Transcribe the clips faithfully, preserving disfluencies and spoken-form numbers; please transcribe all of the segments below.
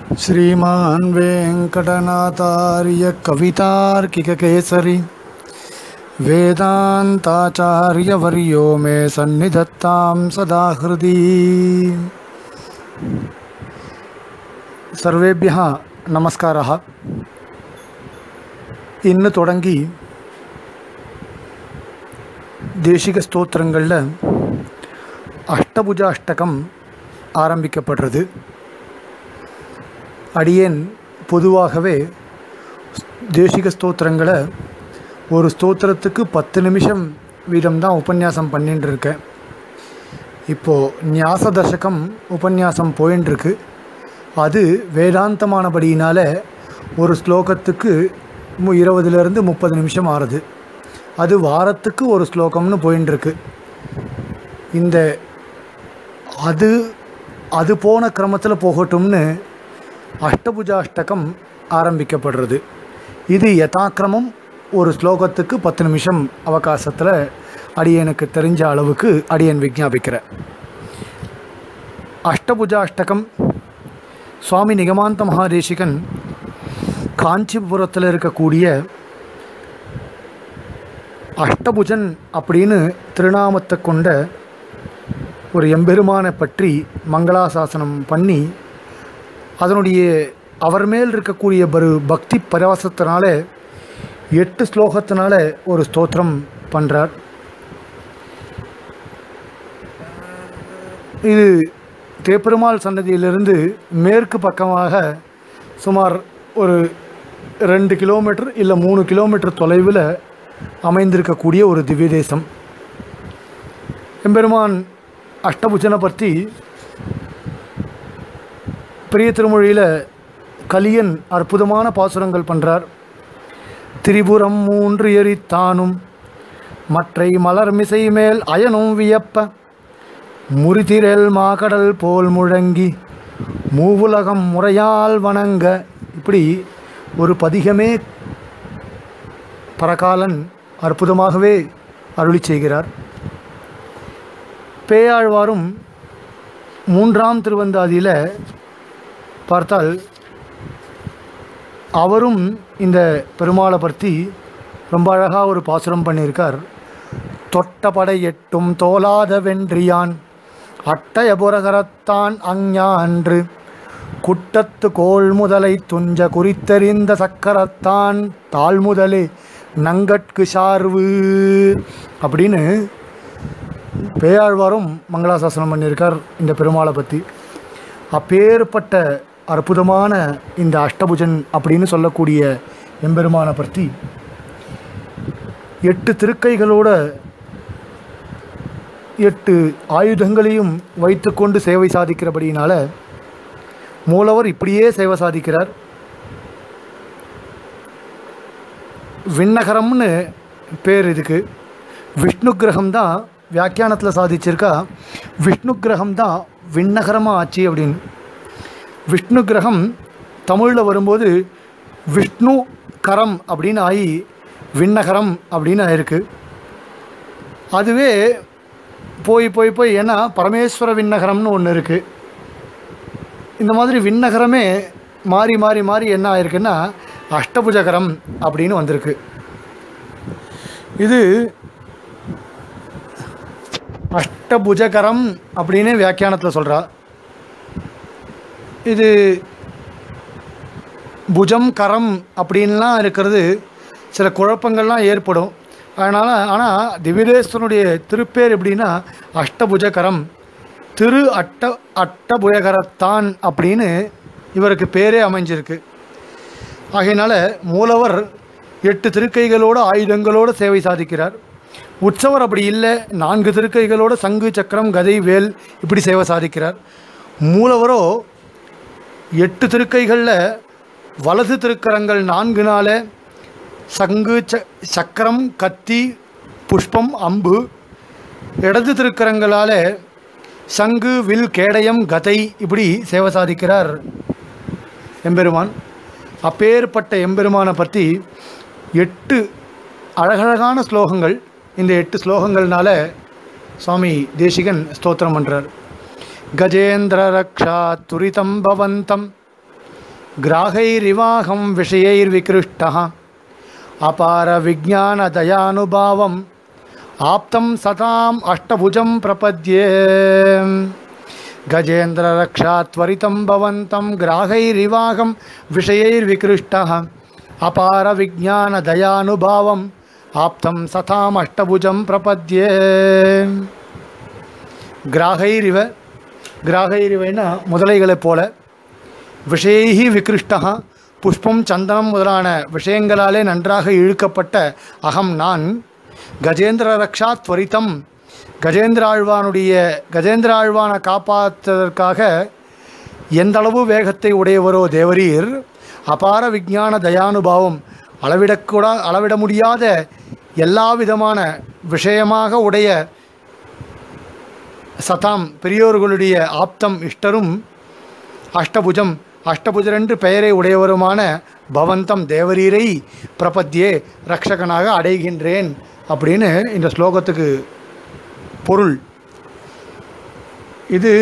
श्रीमान् वेंकटनाथार्य कवितार्किककेसरी वेदांताचार्यवर्यो मे सन्निधत्तां सदा हृदि। सर्वेभ्यः नमस्कारः। इन्नु तोडंगी தேசிக ஸ்தோத்திரங்களில் அஷ்டபுஜாஷ்டகம் ஆரம்பிக்கப்படுறது. அடியேன் பொதுவாகவே தேசிக ஸ்தோத்திரங்களை ஒரு ஸ்தோத்திரத்துக்கு பத்து நிமிஷம் வீதம்தான் உபன்யாசம் பண்ணிட்டு இருக்கேன். இப்போது ஞாச தசகம் உபன்யாசம் போயின்னு இருக்கு. அது வேதாந்தமானபடியினால் ஒரு ஸ்லோகத்துக்கு இருபதுலேருந்து முப்பது நிமிஷம் ஆறுது. அது வாரத்துக்கு ஒரு ஸ்லோகம்னு போயின்னு இருக்கு. இந்த அது அது போன கிரமத்தில் போகட்டும்னு அஷ்டபுஜாஷ்டகம் ஆரம்பிக்கப்படுறது. இது யதாக்கிரமம் ஒரு ஸ்லோகத்துக்கு பத்து நிமிஷம் அவகாசத்தில் அடியனுக்கு தெரிஞ்ச அளவுக்கு அடியன் விஞ்ஞாபிக்கிறேன். அஷ்டபுஜாஷ்டகம் சுவாமி நிகமாந்த மகாதேசிகன் காஞ்சிபுரத்தில் இருக்கக்கூடிய அஷ்டபுஜன் அப்படின்னு திருநாமத்தை கொண்ட ஒரு எம்பெருமானை பற்றி மங்களாசாசனம் பண்ணி அதனுடைய அவர் மேல் இருக்கக்கூடிய ஒரு பக்தி பரவசத்தினால எட்டு ஸ்லோகத்தினால ஒரு ஸ்தோத்திரம் பண்ணுறார். இது தேப்பெருமாள் சன்னதியிலிருந்து மேற்கு பக்கமாக சுமார் ஒரு ரெண்டு கிலோமீட்டர் இல்லை மூணு கிலோமீட்டர் தொலைவில் அமைந்திருக்கக்கூடிய ஒரு திவ்ய தேசம். எம்பெருமான் அஷ்டபுஜனை பற்றி பெரிய திருமொழியில் கலியன் அற்புதமான பாசுரங்கள் பண்ணுறார். திரிபுரம் மூன்று எரித்தானும் மற்றை மலர் மிசை மேல் அயனும் வியப்ப முறிதிரல் மாகடல் போல் முழங்கி மூவுலகம் முறையால் வணங்க, இப்படி ஒரு பதிகமே பரகாலன் அற்புதமாகவே அருளி செய்கிறார். பேயாழ்வாரும் மூன்றாம் திருவந்தாதியில் பார்த்தால் அவரும் இந்த பெருமாளை பற்றி ரொம்ப அழகாக ஒரு பாசுரம் பண்ணியிருக்கார். தொட்டபடை எட்டும் தோலாத வென்றியான் அட்டயபுரகரத்தான் அஞ்ஞான்று குட்டத்து கோள் முதலை துஞ்ச குறித்தறிந்த சக்கரத்தான் தாழ்முதலே நங்கட்கு சார்வு அப்படின்னு பேயாழ்வாரும் மங்களாசாசனம் பண்ணியிருக்கார் இந்த பெருமாளை பற்றி. அப்பேற்பட்ட அற்புதமான இந்த அஷ்டபுஜன் அப்படின்னு சொல்லக்கூடிய எம்பெருமானை பற்றி எட்டு திருக்கைகளோட எட்டு ஆயுதங்களையும் வைத்துக்கொண்டு சேவை சாதிக்கிறபடியினால மூலவர் இப்படியே சேவை சாதிக்கிறார். விண்ணகரம்னு பேர் இதுக்கு. விஷ்ணு கிரகம் தான் வியாக்கியானத்தில் சாதிச்சிருக்கா. விஷ்ணு கிரகம் தான் விண்ணகரமாக ஆச்சு அப்படின்னு. விஷ்ணு கிரகம் தமிழில் வரும்போது விஷ்ணு கரம் அப்படின்னு ஆகி விண்ணகரம் அப்படின்னு ஆயிருக்கு. அதுவே போய் போய் போய் ஏன்னா பரமேஸ்வர விண்ணகரம்னு ஒன்று இருக்குது. இந்த மாதிரி விண்ணகரமே மாறி மாறி மாறி என்ன ஆயிருக்குன்னா அஷ்டபுஜகரம் அப்படின்னு வந்திருக்கு. இது அஷ்டபுஜகரம் அப்படின்னு வியாக்கியானத்தில் சொல்கிறா. இது புஜம் கரம் அப்படின்லாம் இருக்கிறது சில குழப்பங்கள்லாம் ஏற்படும். அதனால் ஆனால் திவ்யதேசனுடைய திருப்பேர் எப்படின்னா அஷ்டபுஜகரம், திரு அட்ட அட்டபுயகரத்தான் அப்படின்னு இவருக்கு பேரே அமைஞ்சிருக்கு. ஆகையினால மூலவர் எட்டு திருக்கைகளோடு ஆயுதங்களோடு சேவை சாதிக்கிறார். உற்சவர் அப்படி இல்லை, நான்கு திருக்கைகளோடு சங்கு சக்கரம் கதை வேல் இப்படி சேவை சாதிக்கிறார். மூலவரோ எட்டு திருக்கைகளில் வலது திருக்கரங்கள் நான்கு நாள சங்கு ச சக்கரம் கத்தி புஷ்பம் அம்பு, இடது திருக்கரங்களால் சங்கு வில் கேடயம் கதை இப்படி சேவை சாதிக்கிறார் எம்பெருமான். அப்பேற்பட்ட எம்பெருமானை பற்றி எட்டு அழகழகான ஸ்லோகங்கள், இந்த எட்டு ஸ்லோகங்கள்னால சுவாமி தேசிகன் ஸ்தோத்திரம் பண்ணுறார். கஜேந்திர ரக்ஷா துரிதம் பவந்தம் கிராகைரிவாகம் விஷயைர்விக்ருஷ்டः அபார விஜ்ஞான தயானுபாவம் ஆப்தம் சதாம் அஷ்டபுஜம் பிரபத்யே கஜேந்திர ரக்ஷாத்வரிதம் பவந்தம் கிராகைரிவாகம் விஷயைர்விக்ருஷ்டः அபார விஜ்ஞான தயானுபாவம் ஆப்தம் சதாம் அஷ்டபுஜம் பிரபத்யே. கிராகைரிவ, கிராகைரிவைனா முதலைகளைப் போல, விஷயைஹி விக்ருஷ்டா புஷ்பம் சந்தனம் முதலான விஷயங்களாலே நன்றாக இழுக்கப்பட்ட அகம் நான், கஜேந்திர ரக்ஷா துவரித்தம் கஜேந்திர ஆழ்வானுடைய கஜேந்திர ஆழ்வானை காப்பாற்றுவதற்காக எந்தளவு வேகத்தை உடையவரோ தேவரீர், அபார விஞ்ஞான தயானுபாவம் அளவிடக்கூட அளவிட முடியாத எல்லா விதமான விஷயமாக உடைய சதாம் பெரியோர்களுடைய ஆப்தம் இஷ்டரும், அஷ்டபுஜம் அஷ்டபுஜரென்று பெயரை உடையவருமான பவந்தம் தேவரீரை பிரபத்தியே ரக்ஷகனாக அடைகின்றேன் அப்படின்னு இந்த ஸ்லோகத்துக்கு பொருள். இது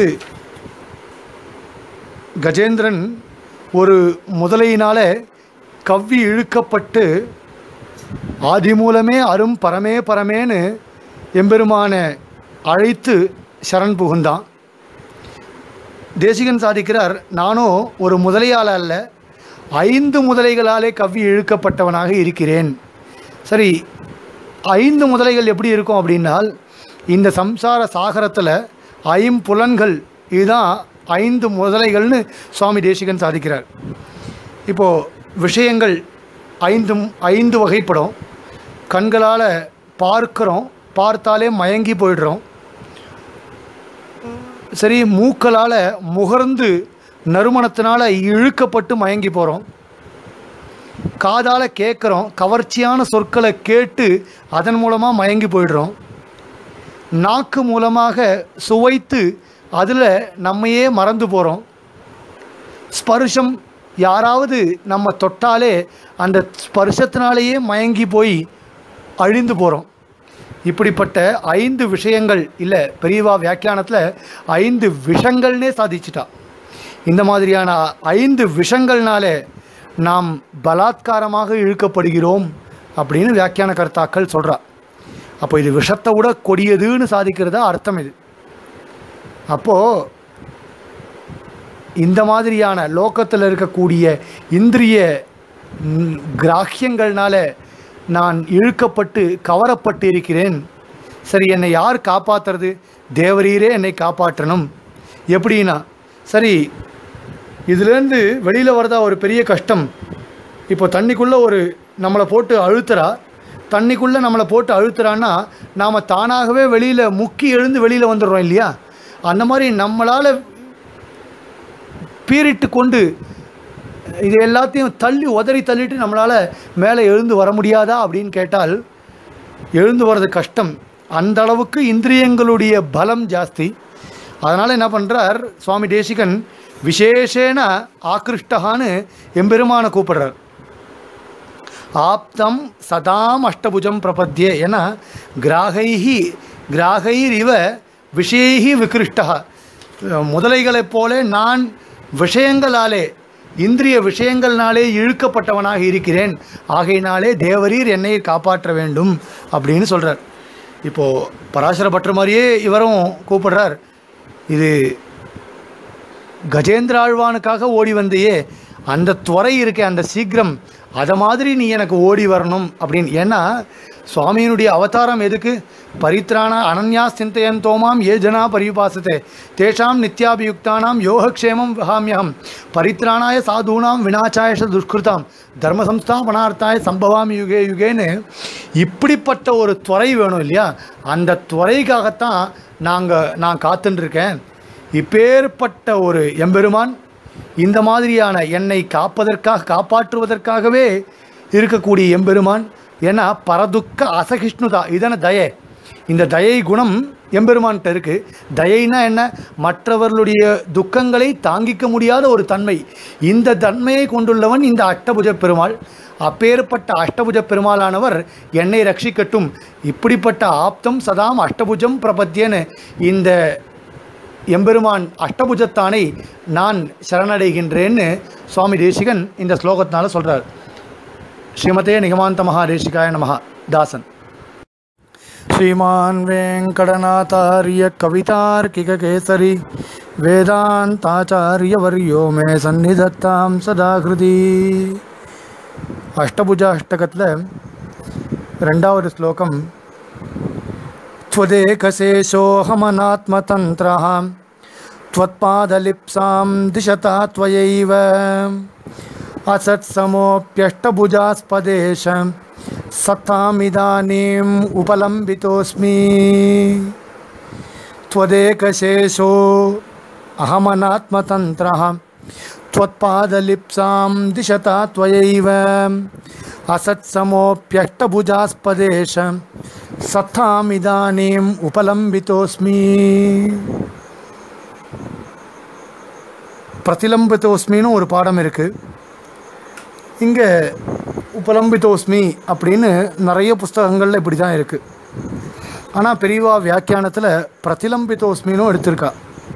கஜேந்திரன் ஒரு முதலையினால் கவ்வி இழுக்கப்பட்டு ஆதிமூலமே அரும் பரமே பரமேன்னு எம்பெருமான அழைத்து சரண் புகுந்தான். தேசிகன் சாதிக்கிறார், நானும் ஒரு முதலையால் அல்ல, ஐந்து முதலைகளாலே கவ்வி இழுக்கப்பட்டவனாக இருக்கிறேன். சரி, ஐந்து முதலைகள் எப்படி இருக்கும் அப்படின்னால், இந்த சம்சார சாகரத்தில் ஐம்புலன்கள் இதுதான் ஐந்து முதலைகள்னு சுவாமி தேசிகன் சாதிக்கிறார். இப்போது விஷயங்கள் ஐந்தும் ஐந்து வகைப்படும். கண்களால் பார்க்குறோம், பார்த்தாலே மயங்கி போயிடுறோம். சரி, மூக்களால் முகர்ந்து நறுமணத்தினால் இழுக்கப்பட்டு மயங்கி போகிறோம். காதால் கேட்குறோம், கவர்ச்சியான சொற்களை கேட்டு அதன் மூலமாக மயங்கி போயிடுறோம். நாக்கு மூலமாக சுவைத்து அதில் நம்மையே மறந்து போகிறோம். ஸ்பர்ஷம், யாராவது நம்ம தொட்டாலே அந்த ஸ்பர்ஷத்தினாலேயே மயங்கி போய் அழிந்து போகிறோம். இப்படிப்பட்ட ஐந்து விஷயங்கள் இல்லை, பெரியவா வியாக்கியானத்தில் ஐந்து விஷங்கள்னே சாதிச்சிட்டா. இந்த மாதிரியான ஐந்து விஷங்கள்னாலே நாம் பலாத்காரமாக இழுக்கப்படுகிறோம் அப்படின்னு வியாக்கியான கர்த்தாக்கள் சொல்கிறா. அப்போ இது விஷத்தை விட கொடியதுன்னு சாதிக்கிறதா அர்த்தம் இது. அப்போது இந்த மாதிரியான லோகத்தில் இருக்கக்கூடிய இந்திரிய கிராஹ்யங்கள்னால நான் இழுக்கப்பட்டு கவரப்பட்டு இருக்கிறேன். சரி, என்னை யார் காப்பாற்றுறது? தேவரீரே என்னை காப்பாற்றணும். எப்படின்னா, சரி, இதுலேருந்து வெளியில் வரதா ஒரு பெரிய கஷ்டம். இப்போ தண்ணிக்குள்ளே ஒரு நம்மளை போட்டு அழுத்துறா, தண்ணிக்குள்ளே நம்மளை போட்டு அழுத்துறான்னா நாம் தானாகவே வெளியில் முக்கி எழுந்து வெளியில் வந்துடுறோம் இல்லையா? அந்த மாதிரி நம்மளால் பீரிட்டு கொண்டு இது எல்லாத்தையும் தள்ளி உதறி தள்ளிட்டு நம்மளால் மேலே எழுந்து வர முடியாதா அப்படின்னு கேட்டால் எழுந்து வர்றது கஷ்டம். அந்த அளவுக்கு இந்திரியங்களுடைய பலம் ஜாஸ்தி. அதனால் என்ன பண்ணுறார் சுவாமி தேசிகன், விசேஷேன ஆக்ருஷ்டகான்னு எம்பெருமானை கூப்பிடுறார். ஆப்தம் சதாம் அஷ்டபுஜம் பிரபத்தியே. ஏன்னா கிராகைஹி கிராகைர் இவ விஷயைஹி விக்ருஷ்டா, முதலைகளைப் போல நான் விஷயங்களாலே இந்திரிய விஷயங்கள்னாலே இழுக்கப்பட்டவனாக இருக்கிறேன். ஆகையினாலே தேவரீர் என்னை காப்பாற்ற வேண்டும் அப்படின்னு சொல்கிறார். இப்போது பராசர பற்ற மாதிரியே இவரும் கூப்பிடுறார். இது கஜேந்திர ஆழ்வானுக்காக ஓடி வந்தையே, அந்த துறை இருக்கே, அந்த சீக்கிரம் அதை மாதிரி நீ எனக்கு ஓடி வரணும் அப்படின்னு. ஏன்னா சுவாமியினுடைய அவதாரம் எதுக்கு? பரித்ராண அனன்யா சிந்தையந்தோமாம் ஏ ஜனா பரிபாசத்தே தேஷாம் நித்யாபியுக்தானாம் யோகக்ஷேமம் வகாமியகம் பரித்ராணாய சாதூனாம் வினாச்சாயஷ துஷ்கிருதாம் தர்ம சம்ஸ்தாபனார்த்தாய சம்பவாமி யுகே யுகேன்னு இப்படிப்பட்ட ஒரு துறை வேணும் இல்லையா? அந்த துறைக்காகத்தான் நாங்கள் நான் காத்துட்டுருக்கேன். இப்பேற்பட்ட ஒரு எம்பெருமான் இந்த மாதிரியான என்னை காப்பதற்காக காப்பாற்றுவதற்காகவே இருக்கக்கூடிய எம்பெருமான். ஏன்னா பரதுக்க அசகிஷ்ணுதா, இதன தயை, இந்த தயை குணம் எம்பெருமான்கிட்ட இருக்குது. தயைனா என்ன? மற்றவர்களுடைய துக்கங்களை தாங்கிக்க முடியாத ஒரு தன்மை. இந்த தன்மையை கொண்டுள்ளவன் இந்த அஷ்டபுஜ பெருமாள். அப்பேற்பட்ட அஷ்டபுஜ பெருமாளானவர் என்னை ரட்சிக்கட்டும். இப்படிப்பட்ட ஆப்தம் சதாம் அஷ்டபுஜம் பிரபத்தியன்னு இந்த எம்பெருமான் அஷ்டபுஜத்தானை நான் சரணடைகின்றேன்னு சுவாமி தேசிகன் இந்த ஸ்லோகத்தினால சொல்கிறார். ஸ்ரீமதே நிகமாந்த மகாதேசிகாய நமஹ. தாசன். ஸ்ரீமான் வெங்கடநாதாரிய கவிதார்க்கிககேசரி வேதாந்தாச்சாரியவர்யோ மே சந்நிதத்தாம் சதாகிருதி. அஷ்டபுஜா அஷ்டகத்தில் ரெண்டாவது ஸ்லோகம். त्वदेकशेषोऽहमनात्मतन्त्रः त्वत्पादलिप्सां दिशता त्वयैव असत्समोऽप्यष्टभुजास्पदेश सत्तामिदानीम् उपलम्बितोऽस्मि. त्वदेकशेषो अहमनात्मतन्त्रः त्वत्पादलिप्सां दिशता त्वयैव असत्समोऽप्यष्टभुजास्पदेश सत्तामिदानीम् उपलम्बितोऽस्मि. பிரதிலம்பிதோஸ்மின்னு ஒரு பாடம் இருக்குது. இங்கே உபலம்பிதோஸ்மி அப்படின்னு நிறைய புஸ்தகங்களில் இப்படி தான் இருக்குது. ஆனால் பெரியவா வியாக்கியானத்தில் பிரதிலம்பிதோஸ்மின்னு எடுத்திருக்கா.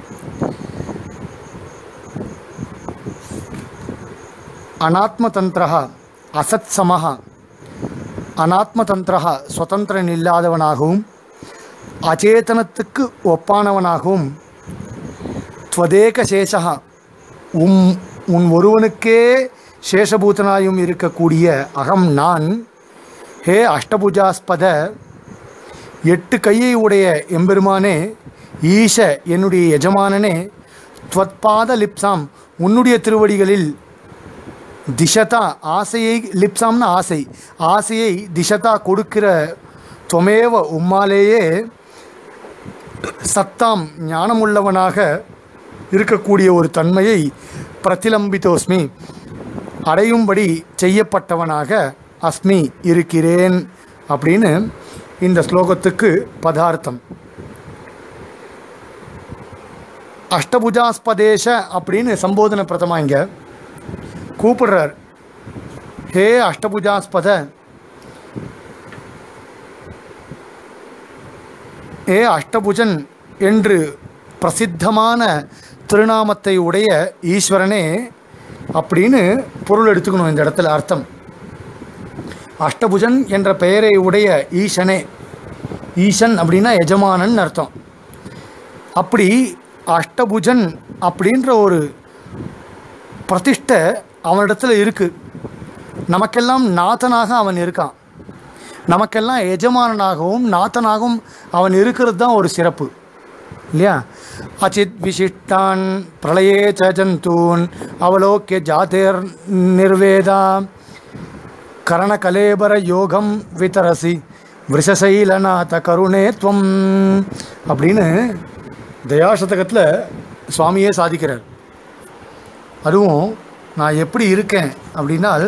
அனாத்மதந்திரஹ அசத் சமஹ. அனாத்மதந்திரஹ சுதந்திரன் இல்லாதவனாகவும் அச்சேதனத்துக்கு ஒப்பானவனாகவும் त्वदेक शेषः உம் உன் ஒருவனுக்கே சேஷபூதனாயும் இருக்கக்கூடிய அகம் நான். ஹே அஷ்டபுஜாஸ்பத எட்டு கையை உடைய எம்பெருமானே, ஈஷ என்னுடைய எஜமானனே, त्वत्पाद லிப்சாம் உன்னுடைய திருவடிகளில், திஷதா ஆசையை, லிப்சாம்னா ஆசை, ஆசையை திஷதா கொடுக்கிற துவமேவ உம்மாலேயே, சத்தாம் ஞானமுள்ளவனாக இருக்கக்கூடிய ஒரு தன்மையை பிரதிலம்பிதோஸ்மி அடையும்படி செய்யப்பட்டவனாக அஸ்மி இருக்கிறேன் அப்படின்னு இந்த ஸ்லோகத்துக்கு பதார்த்தம். அஷ்டபுஜாஸ்பதேஷ அப்படின்னு சம்போதன பிரதமா இங்க கூப்பிடுறார். ஹே அஷ்டபுஜாஸ்பத, ஹே அஷ்டபுஜன் என்று பிரசித்தமான திருநாமத்தை உடைய ஈஸ்வரனே அப்படின்னு பொருள் எடுத்துக்கணும் இந்த இடத்துல அர்த்தம். அஷ்டபுஜன் என்ற பெயரை உடைய ஈசனே, ஈசன் அப்படின்னா எஜமானன் அர்த்தம். அப்படி அஷ்டபுஜன் அப்படின்ற ஒரு பிரதிஷ்டை அவனிடத்தில் இருக்குது. நமக்கெல்லாம் நாதனாக அவன் இருக்கான். நமக்கெல்லாம் எஜமானனாகவும் நாதனாகவும் அவன் இருக்கிறது தான் ஒரு சிறப்பு இல்லையா? அச்சித் விசிஷ்டான் பிரளயே ச ஜந்தூன் அவலோக்கிய ஜாதேர் நிர்வேதா கரணகலேபர யோகம் விதரசி விருஷசைலநாத கருணே துவம் அப்படின்னு தயாசதகத்தில் சுவாமியே சாதிக்கிறார். அதுவும் நான் எப்படி இருக்கேன் அப்படின்னால்,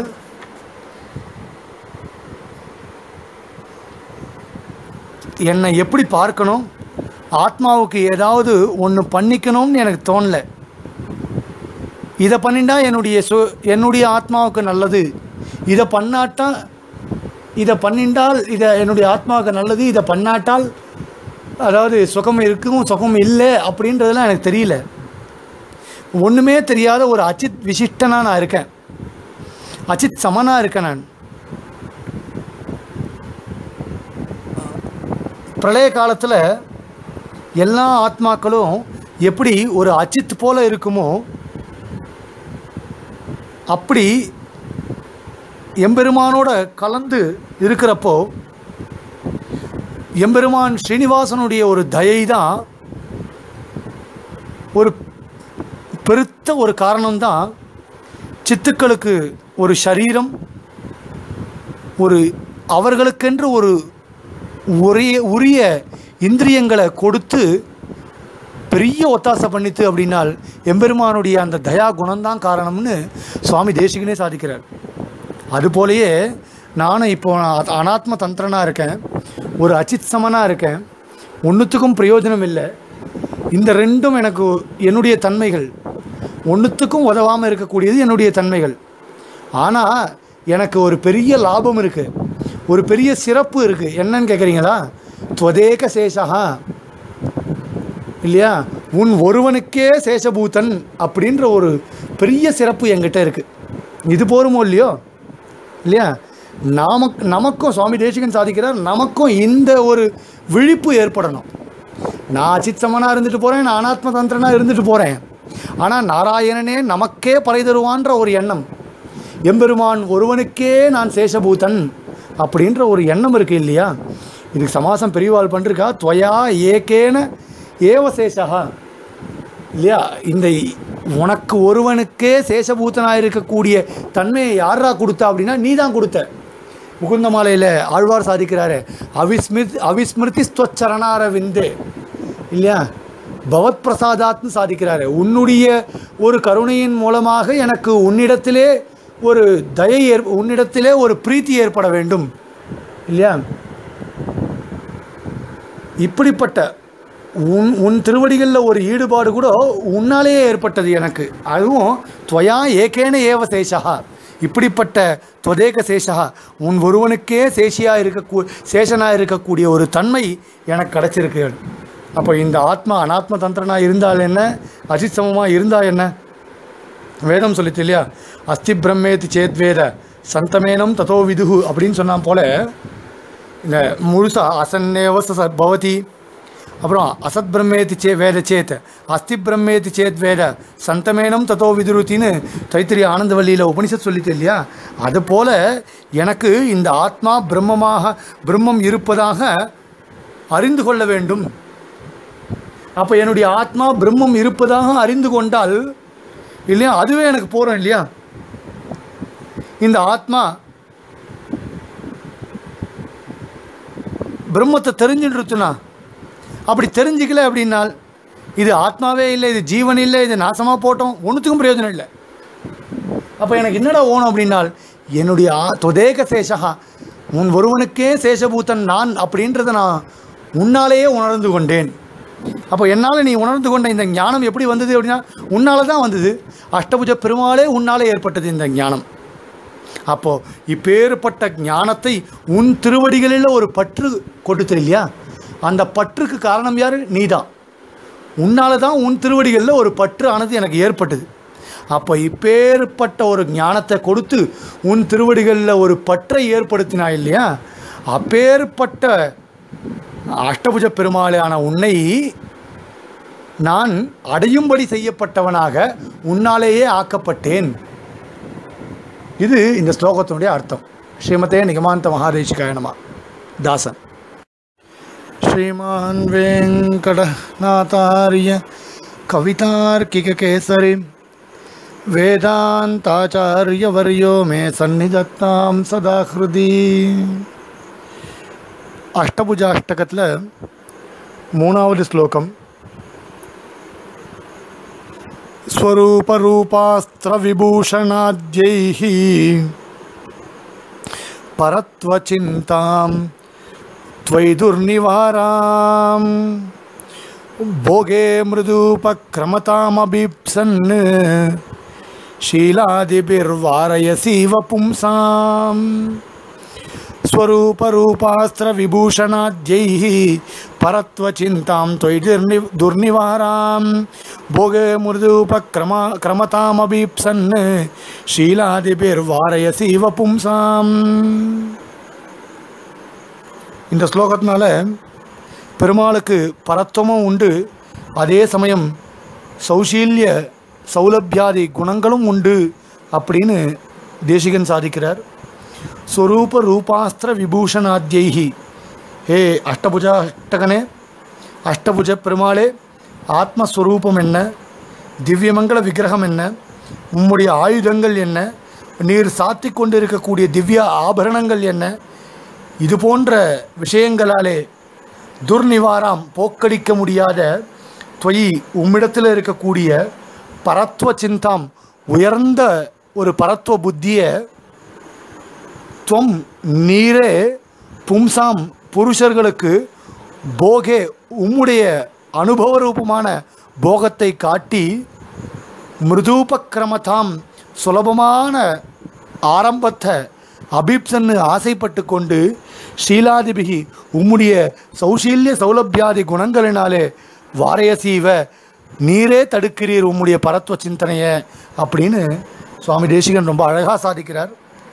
என்னை எப்படி பார்க்கணும், ஆத்மாவுக்கு ஏதாவது ஒன்று பண்ணிக்கணும்னு எனக்கு தோணலை. இதை பண்ணிட்டா என்னுடைய சு என்னுடைய ஆத்மாவுக்கு நல்லது, இதை பண்ணாட்டா இதை பண்ணிட்டால் இதை என்னுடைய ஆத்மாவுக்கு நல்லது, இதை பண்ணாட்டால் அதாவது சுகம் இருக்கும் சுகம் இல்லை அப்படின்றதெல்லாம் எனக்கு தெரியல. ஒன்றுமே தெரியாத ஒரு அச்சித் விசிஷ்டனாக நான் இருக்கேன், அச்சித் சமனாக இருக்கேன் நான். பிரளய காலத்தில் எல்லா ஆத்மாக்களும் எப்படி ஒரு அச்சித் போல இருக்குமோ அப்படி எம்பெருமானோட கலந்து இருக்கிறப்போ எம்பெருமான் ஸ்ரீனிவாசனுடைய ஒரு தயை தான் ஒரு பெருத்த ஒரு காரணம்தான் சித்துக்களுக்கு ஒரு சரீரம், ஒரு அவர்களுக்கென்று ஒரு உரிய உரிய இந்திரியங்களை கொடுத்து பெரிய ஒத்தாசை பண்ணித்து அப்படின்னால் எம்பெருமானுடைய அந்த தயா குணம்தான் காரணம்னு சுவாமி தேசிகனே சாதிக்கிறார். அதுபோலேயே நானும் இப்போ அனாத்ம தந்திரனாக இருக்கேன், ஒரு அச்சித் சமனாக இருக்கேன், ஒன்றுத்துக்கும் பிரயோஜனம் இல்லை. இந்த ரெண்டும் எனக்கு என்னுடைய தன்மைகள், ஒன்றுத்துக்கும் உதவாமல் இருக்கக்கூடியது என்னுடைய தன்மைகள். ஆனால் எனக்கு ஒரு பெரிய லாபம் இருக்குது, ஒரு பெரிய சிறப்பு இருக்குது. என்னன்னு கேட்குறீங்களா? त्वदेक சேஷா இல்லையா? உன் ஒருவனுக்கே சேஷபூதன் அப்படின்ற ஒரு பெரிய சிறப்பு என்கிட்ட இருக்குது. இது போருமோ இல்லையோ இல்லையா? நமக்கு நமக்கும் சுவாமி தேசிகன் சாதிக்கிறார், நமக்கும் இந்த ஒரு விழிப்பு ஏற்படணும். நான் அச்சித் சமனாக இருந்துட்டு போகிறேன், நான் அனாத்ம தந்திரனாக இருந்துட்டு போகிறேன், ஆனால் நாராயணனே நமக்கே பறை தருவான்ற ஒரு எண்ணம், எம்பெருமான் ஒருவனுக்கே நான் சேஷபூதன் அப்படின்ற ஒரு எண்ணம் இருக்குது இல்லையா? இதுக்கு சமாசம் பெரியவாள் பண்ணிருக்கா, துவயா ஏகேன ஏவசேஷா இல்லையா? இந்த உனக்கு ஒருவனுக்கே சேஷபூத்தனாக இருக்கக்கூடிய தன்மையை யாரா கொடுத்தா அப்படின்னா நீ தான் கொடுத்த. முகுந்த மாலையில் ஆழ்வார் சாதிக்கிறாரு, அவிஸ்மித் அவிஸ்மிருதி ஸ்வச்சரணாரவிந்தே இல்லையா, பவத் பிரசாதாத்னு சாதிக்கிறாரு. உன்னுடைய ஒரு கருணையின் மூலமாக எனக்கு உன்னிடத்திலே ஒரு தயை ஏற் உன்னிடத்திலே ஒரு பிரீத்தி ஏற்பட வேண்டும் இல்லையா? இப்படிப்பட்ட உன் உன் திருவடிகளில் ஒரு ஈடுபாடு கூட உன்னாலேயே ஏற்பட்டது எனக்கு. அதுவும் துவயா ஏகேன ஏவ சேஷா, இப்படிப்பட்ட துவதேக சேஷா, உன் ஒருவனுக்கே சேஷியாக இருக்கக்கூ சேஷனாக இருக்கக்கூடிய ஒரு தன்மை எனக்கு கிடச்சிருக்கு. அப்போ இந்த ஆத்மா அனாத்ம தந்திரனாக இருந்தால் என்ன, அசித் சமமாக இருந்தால் என்ன? வேதம் சொல்லிச்சு இல்லையா, அஸ்தி பிரம்மேதி சேத் வேத சந்தமேனம் ததோ விதுகு அப்படின்னு சொன்னால் போல் இந்த முழுசாக அசன்னேவ ச பவதி, அப்புறம் அசத் பிரம்மேதி சே வேத சேத் அஸ்தி பிரம்மேதி சேத் வேத சந்தமேனம் ததோ விதுருத்தின்னு தைத்திரிய ஆனந்தவல்லியில் உபனிஷத் சொல்லிட்டு இல்லையா? அதுபோல் எனக்கு இந்த ஆத்மா பிரம்மமாக பிரம்மம் இருப்பதாக அறிந்து கொள்ள வேண்டும். அப்போ என்னுடைய ஆத்மா பிரம்மம் இருப்பதாக அறிந்து கொண்டால் இல்லையா, அதுவே எனக்கு போகிறோம் இல்லையா? இந்த ஆத்மா பிரம்மத்தை தெரிஞ்சுட்டுருச்சுன்னா, அப்படி தெரிஞ்சிக்கல அப்படின்னால் இது ஆத்மாவே இல்லை, இது ஜீவன் இல்லை, இது நாசமாக போட்டோம், ஒன்றுத்துக்கும் பிரயோஜனம் இல்லை. அப்போ எனக்கு என்னடா ஓணும் அப்படின்னால், என்னுடைய ஆ தொதேக சேஷகா, உன் ஒருவனுக்கே சேஷபூத்தன் நான் அப்படின்றத நான் உன்னாலேயே உணர்ந்து கொண்டேன். அப்போ என்னால் நீ உணர்ந்து கொண்ட இந்த ஞானம் எப்படி வந்தது அப்படின்னா உன்னால் தான் வந்தது. அஷ்டபுஜ பெருமாளே உன்னாலே ஏற்பட்டது இந்த ஞானம். அப்போது இப்பேற்பட்ட ஞானத்தை உன் திருவடிகளில் ஒரு பற்று கொடுத்து இல்லையா, அந்த பற்றுக்கு காரணம் யார்? நீ தான். உன்னால் தான் உன் திருவடிகளில் ஒரு பற்று ஆனது எனக்கு ஏற்பட்டது. அப்போ இப்பேற்பட்ட ஒரு ஞானத்தை கொடுத்து உன் திருவடிகளில் ஒரு பற்றை ஏற்படுத்தினா இல்லையா, அப்பேற்பட்ட அஷ்டபுஜ பெருமாளான உன்னை நான் அடையும்படி செய்யப்பட்டவனாக உன்னாலேயே ஆக்கப்பட்டேன். இது இந்த ஸ்லோகத்தினுடைய அர்த்தம். ஸ்ரீமதே நிகமாந்த மகாதேசிகாய நமः. தாசன். ஸ்ரீமான் வெங்கடநாதார்ய கவிதார்க்கிக கேசரி வேதாந்தாச்சார்ய வர்யோ மே சந்நிதத்தாம் சதா ஹ்ருதி. அஷ்டபுஜாஷ்டகத்தில் மூணாவது ஸ்லோகம். ஸ்வரூபரூபாஸ்திர விபூஷணாத்யைஹ பரத்வசிந்தாம் த்வை துர்நிவாராம் போகே மிருதுபக்ரமதாமபீப்சன் ஷீலாதிபிர்வாரயசீவ பும்சாம். ஸ்வரூபரூபாஸ்திர விபூஷணாத்யைஹ பரத்வசிந்தாம் த்வை துர்நிவாராம் போகே மிருதுபக்ரம கிரமதாமபீப்சன் ஷீலாதிபிர்வாரயசீவ பும்சாம். இந்த ஸ்லோகத்தினால பெருமாளுக்கு பரத்துவமும் உண்டு, அதே சமயம் சௌஷீல்ய சௌலபியாதி குணங்களும் உண்டு அப்படின்னு தேசிகன் சாதிக்கிறார். ஸ்வரூப ரூபாஸ்திர விபூஷணாத்யைஹி, ஹே அஷ்டபுஜாஷ்டகனே, அஷ்டபுஜ பெருமாளே, ஆத்மஸ்வரூபம் என்ன, திவ்யமங்கள விக்கிரகம் என்ன, உம்முடைய ஆயுதங்கள் என்ன, நீர் சாத்தி கொண்டு இருக்கக்கூடிய திவ்ய ஆபரணங்கள் என்ன, இது போன்ற விஷயங்களாலே துர்நிவாராம் போக்கடிக்க முடியாத துவயி உம்மிடத்தில் இருக்கக்கூடிய பரத்வ சிந்தாம் உயர்ந்த ஒரு பரத்வ புத்தியை துவம் நீரே பும்சாம் புருஷர்களுக்கு போகே உம்முடைய அனுபவ ரூபமான போகத்தை காட்டி மிருதூபக்கிரமதாம் சுலபமான ஆரம்பத்தை அபீப்சன்னு ஆசைப்பட்டு கொண்டு ஷீலாதிபிகி உம்முடைய சௌஷீல்ய சௌலபியாதி குணங்களினாலே வாரயசீவ நீரே தடுக்கிறீர் உம்முடைய பரத்துவ சிந்தனையை அப்படின்னு சுவாமி தேசிகன் ரொம்ப அழகாக சாதிக்கிறார்.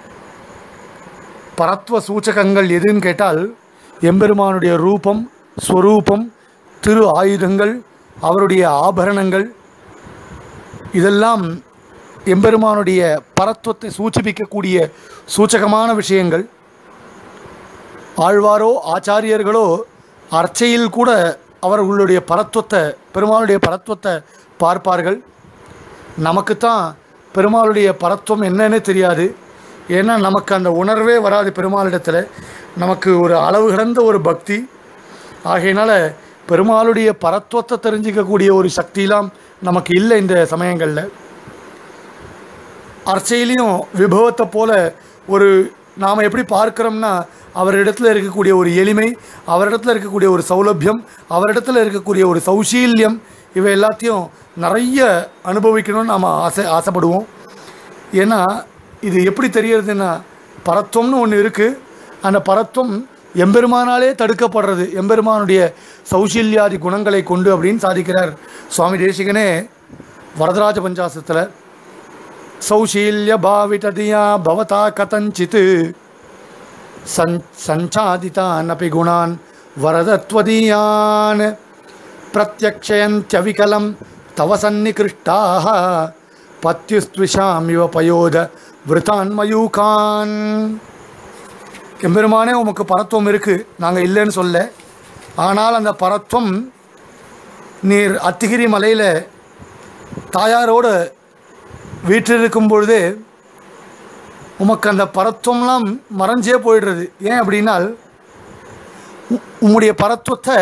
பரத்துவ சூச்சகங்கள் எதுன்னு கேட்டால் எம்பெருமானுடைய ரூபம், ஸ்வரூபம், திரு ஆயுதங்கள், அவருடைய ஆபரணங்கள், இதெல்லாம் எம்பெருமானுடைய பரத்துவத்தை சூச்சிப்பிக்கக்கூடிய சூச்சகமான விஷயங்கள். ஆழ்வாரோ ஆச்சாரியர்களோ அர்ச்சையில் கூட அவர்களுடைய பரத்துவத்தை, பெருமாளுடைய பரத்துவத்தை பார்ப்பார்கள். நமக்குத்தான் பெருமாளுடைய பரத்துவம் என்னன்னு தெரியாது. ஏன்னா நமக்கு அந்த உணர்வே வராது பெருமாளிடத்தில். நமக்கு ஒரு அளவு கடந்த ஒரு பக்தி ஆகையினால பெருமாளுடைய பரத்துவத்தை தெரிஞ்சிக்கக்கூடிய ஒரு சக்தியெலாம் நமக்கு இல்லை இந்த சமயங்களில். அர்ச்சையிலையும் விபவத்தை போல் ஒரு நாம் எப்படி பார்க்குறோம்னா அவரிடத்தில் இருக்கக்கூடிய ஒரு எளிமை, அவரிடத்தில் இருக்கக்கூடிய ஒரு சௌலபியம், அவரிடத்தில் இருக்கக்கூடிய ஒரு சௌசீல்யம், இவை எல்லாத்தையும் நிறைய அனுபவிக்கணும்னு நாம் ஆசை ஆசைப்படுவோம். ஏன்னா இது எப்படி தெரியறதுன்னா பரத்துவம்னு ஒன்று இருக்குது. அந்த பரத்துவம் எம்பெருமானாலே தடுக்கப்படுறது எம்பெருமானுடைய சௌசீல்யாதி குணங்களை கொண்டு அப்படின்னு சாதிக்கிறார் சுவாமி தேசிகனே வரதராஜ பஞ்சாசத்தில். சௌசீல்ய பாவிததியா பவதா கதஞ்சித் சஞ் சஞ்சாதிதான் அப்படி குணான் வரதத்வதீயான் பிரத்யக்ஷயந்த்யவிகலம் தவ சந்நிகிருஷ்டாः பத்யுஸ்த்விஷாமிவ பயோத விருதான் மயூகான். எம்பெருமானே உமக்கு பரத்துவம் இருக்குது, நாங்கள் இல்லைன்னு சொல்ல. ஆனால் அந்த பரத்துவம் நீர் அத்திகிரி மலையில் தாயாரோடு வீற்றிருக்கும் பொழுது உமக்கு அந்த பரத்துவம்லாம் மறைஞ்சே போயிடுறது. ஏன் அப்படின்னால் உம்முடைய பரத்துவத்தை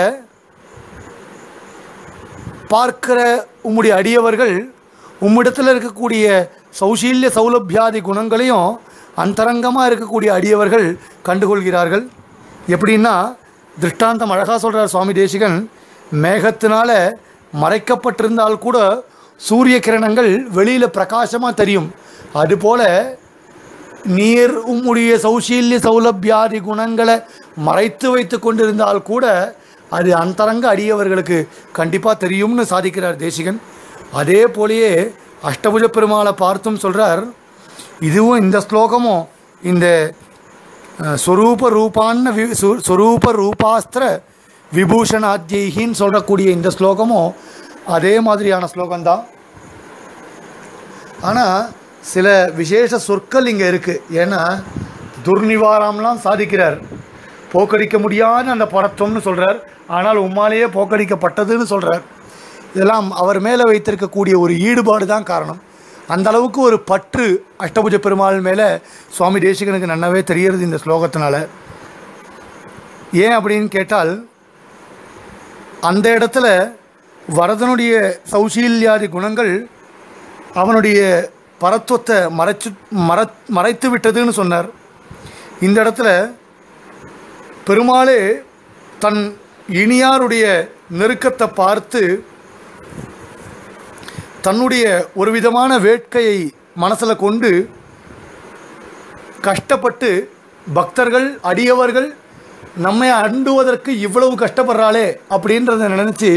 பார்க்கிற உம்முடைய அடியவர்கள் உம்மிடத்தில் இருக்கக்கூடிய சௌசீல்ய சௌலபியாதி குணங்களையும் அந்தரங்கமாக இருக்கக்கூடிய அடியவர்கள் கண்டுகொள்கிறார்கள். எப்படின்னா திருஷ்டாந்தம் அழகாக சொல்கிறார் சுவாமி தேசிகன். மேகத்தினால் மறைக்கப்பட்டிருந்தால் கூட சூரிய கிரணங்கள் வெளியில் பிரகாசமாக தெரியும். அதுபோல் நீர் உம்முடைய சௌசீல்ய சௌலபியாதி குணங்களை மறைத்து வைத்து கொண்டிருந்தால் கூட அது அந்தரங்க அடியவர்களுக்கு கண்டிப்பாக தெரியும்னு சாதிக்கிறார் தேசிகன். அதே போலேயே அஷ்டபுஜ பெருமாளை பார்த்தும் சொல்கிறார். இதுவும் இந்த ஸ்லோகமும் இந்த ஸ்வரூப ரூபான்னு வி ஸ்வரூப ரூபாஸ்திர விபூஷணாத்யைகின்னு சொல்லக்கூடிய இந்த ஸ்லோகமும் அதே மாதிரியான ஸ்லோகம்தான். ஆனால் சில விசேஷ சொற்கள் இங்கே இருக்குது. ஏன்னா துர்நிவாரம்லாம் சாதிக்கிறார். போக்கடிக்க முடியாத அந்த பரத்துவம்னு சொல்கிறார். ஆனால் உம்மாலேயே போக்கடிக்கப்பட்டதுன்னு சொல்கிறார். இதெல்லாம் அவர் மேலே வைத்திருக்கக்கூடிய ஒரு ஈடுபாடு தான் காரணம். அந்த அளவுக்கு ஒரு பற்று அஷ்டபுஜ பெருமாள் மேலே சுவாமி தேசிகனுக்கு நன்னவே தெரிகிறது இந்த ஸ்லோகத்தினால. ஏன் அப்படின்னு கேட்டால் அந்த இடத்துல வரதனுடைய சௌசீல்யாதி குணங்கள் அவனுடைய பரத்துவத்தை மறைச்சு மற மறைத்து விட்டதுன்னு சொன்னார். இந்த இடத்துல பெருமாளே தன் இனியாருடைய நெருக்கத்தை பார்த்து தன்னுடைய ஒரு விதமான வேட்கையை மனசில் கொண்டு கஷ்டப்பட்டு பக்தர்கள் அடியவர்கள் நம்மை அண்டுவதற்கு இவ்வளவு கஷ்டப்படுறாளே அப்படின்றத நினச்சி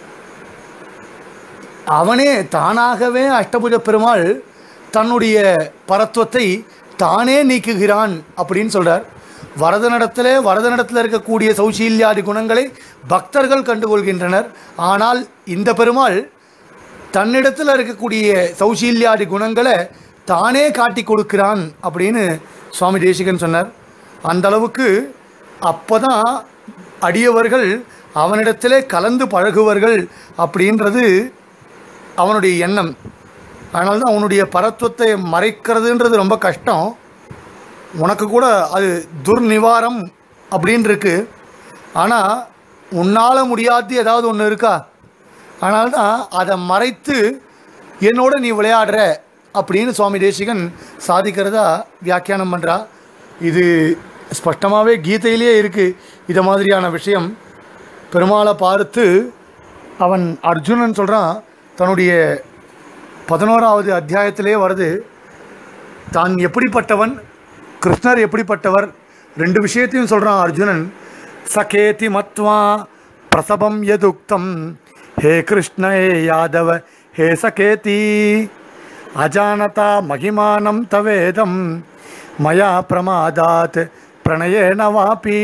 அவனே தானாகவே அஷ்டபுஜ பெருமாள் தன்னுடைய பரத்துவத்தை தானே நீக்குகிறான் அப்படின்னு சொல்கிறார். வரதனிடத்தில் வரதனிடத்தில் இருக்கக்கூடிய சௌசீல்யாதி குணங்களை பக்தர்கள் கண்டுகொள்கின்றனர். ஆனால் இந்த பெருமாள் தன்னிடத்தில் இருக்கக்கூடிய சௌசீல்யாதி குணங்களை தானே காட்டி கொடுக்கிறான் அப்படின்னு சுவாமி தேசிகன் சொன்னார். அந்த அளவுக்கு அப்போ தான் அடியவர்கள் அவனிடத்திலே கலந்து பழகுவார்கள் அப்படின்றது அவனுடைய எண்ணம். அதனால தான் அவனுடைய பரத்துவத்தை மறைக்கிறதுன்றது ரொம்ப கஷ்டம். உனக்கு கூட அது துர்நிவாரம் அப்படின்னு இருக்கு. ஆனால் உன்னால் முடியாது ஏதாவது ஒன்று இருக்கா? அதனால தான் அதை மறைத்து என்னோட நீ விளையாடுற அப்படின்னு சுவாமி தேசிகன் சாதிக்கிறதா வியாக்கியானம் பண்ணுறா. இது ஸ்பஷ்டமாகவே கீதையிலே இருக்குது. இதை மாதிரியான விஷயம் பெருமாளை பார்த்து அவன் அர்ஜுனன் சொல்கிறான். தன்னுடைய பதினோராவது அத்தியாயத்திலே வருது. தான் எப்படிப்பட்டவன், கிருஷ்ணர் எப்படிப்பட்டவர், ரெண்டு விஷயத்தையும் சொல்கிறான் அர்ஜுனன். சகேதி மத்வா பிரசபம் யதுக்தம் हे कृष्ण हे यादव हे सकेती अजानता महिमानं तवेदं मया प्रमादात् प्रणयेन वापी.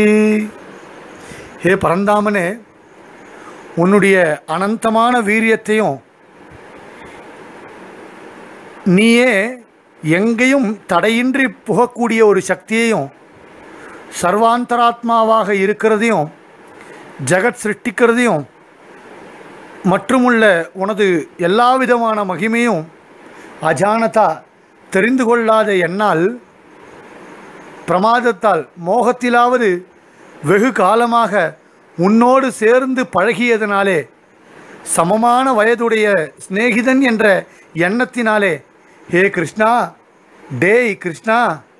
हे பரந்தாமனே, உன்னுடைய அனந்தமான வீரியத்தையும் நீயே எங்கேயும் தடையின்றி புகக்கூடிய ஒரு சக்தியையும் சர்வாந்தராத்மாவாக இருக்கிறதையும் ஜகத் சிருஷ்டிக்கிறதையும் மற்றுமுள்ள உனது எல்லா விதமான மகிமையும் அஜானதா தெரிந்து கொள்ளாத என்னால் பிரமாதத்தால் மோகத்திலாவது வெகு காலமாக உன்னோடு சேர்ந்து பழகியதனாலே சமமான வயதுடைய சிநேகிதன் என்ற எண்ணத்தினாலே ஹே கிருஷ்ணா, டேய் கிருஷ்ணா,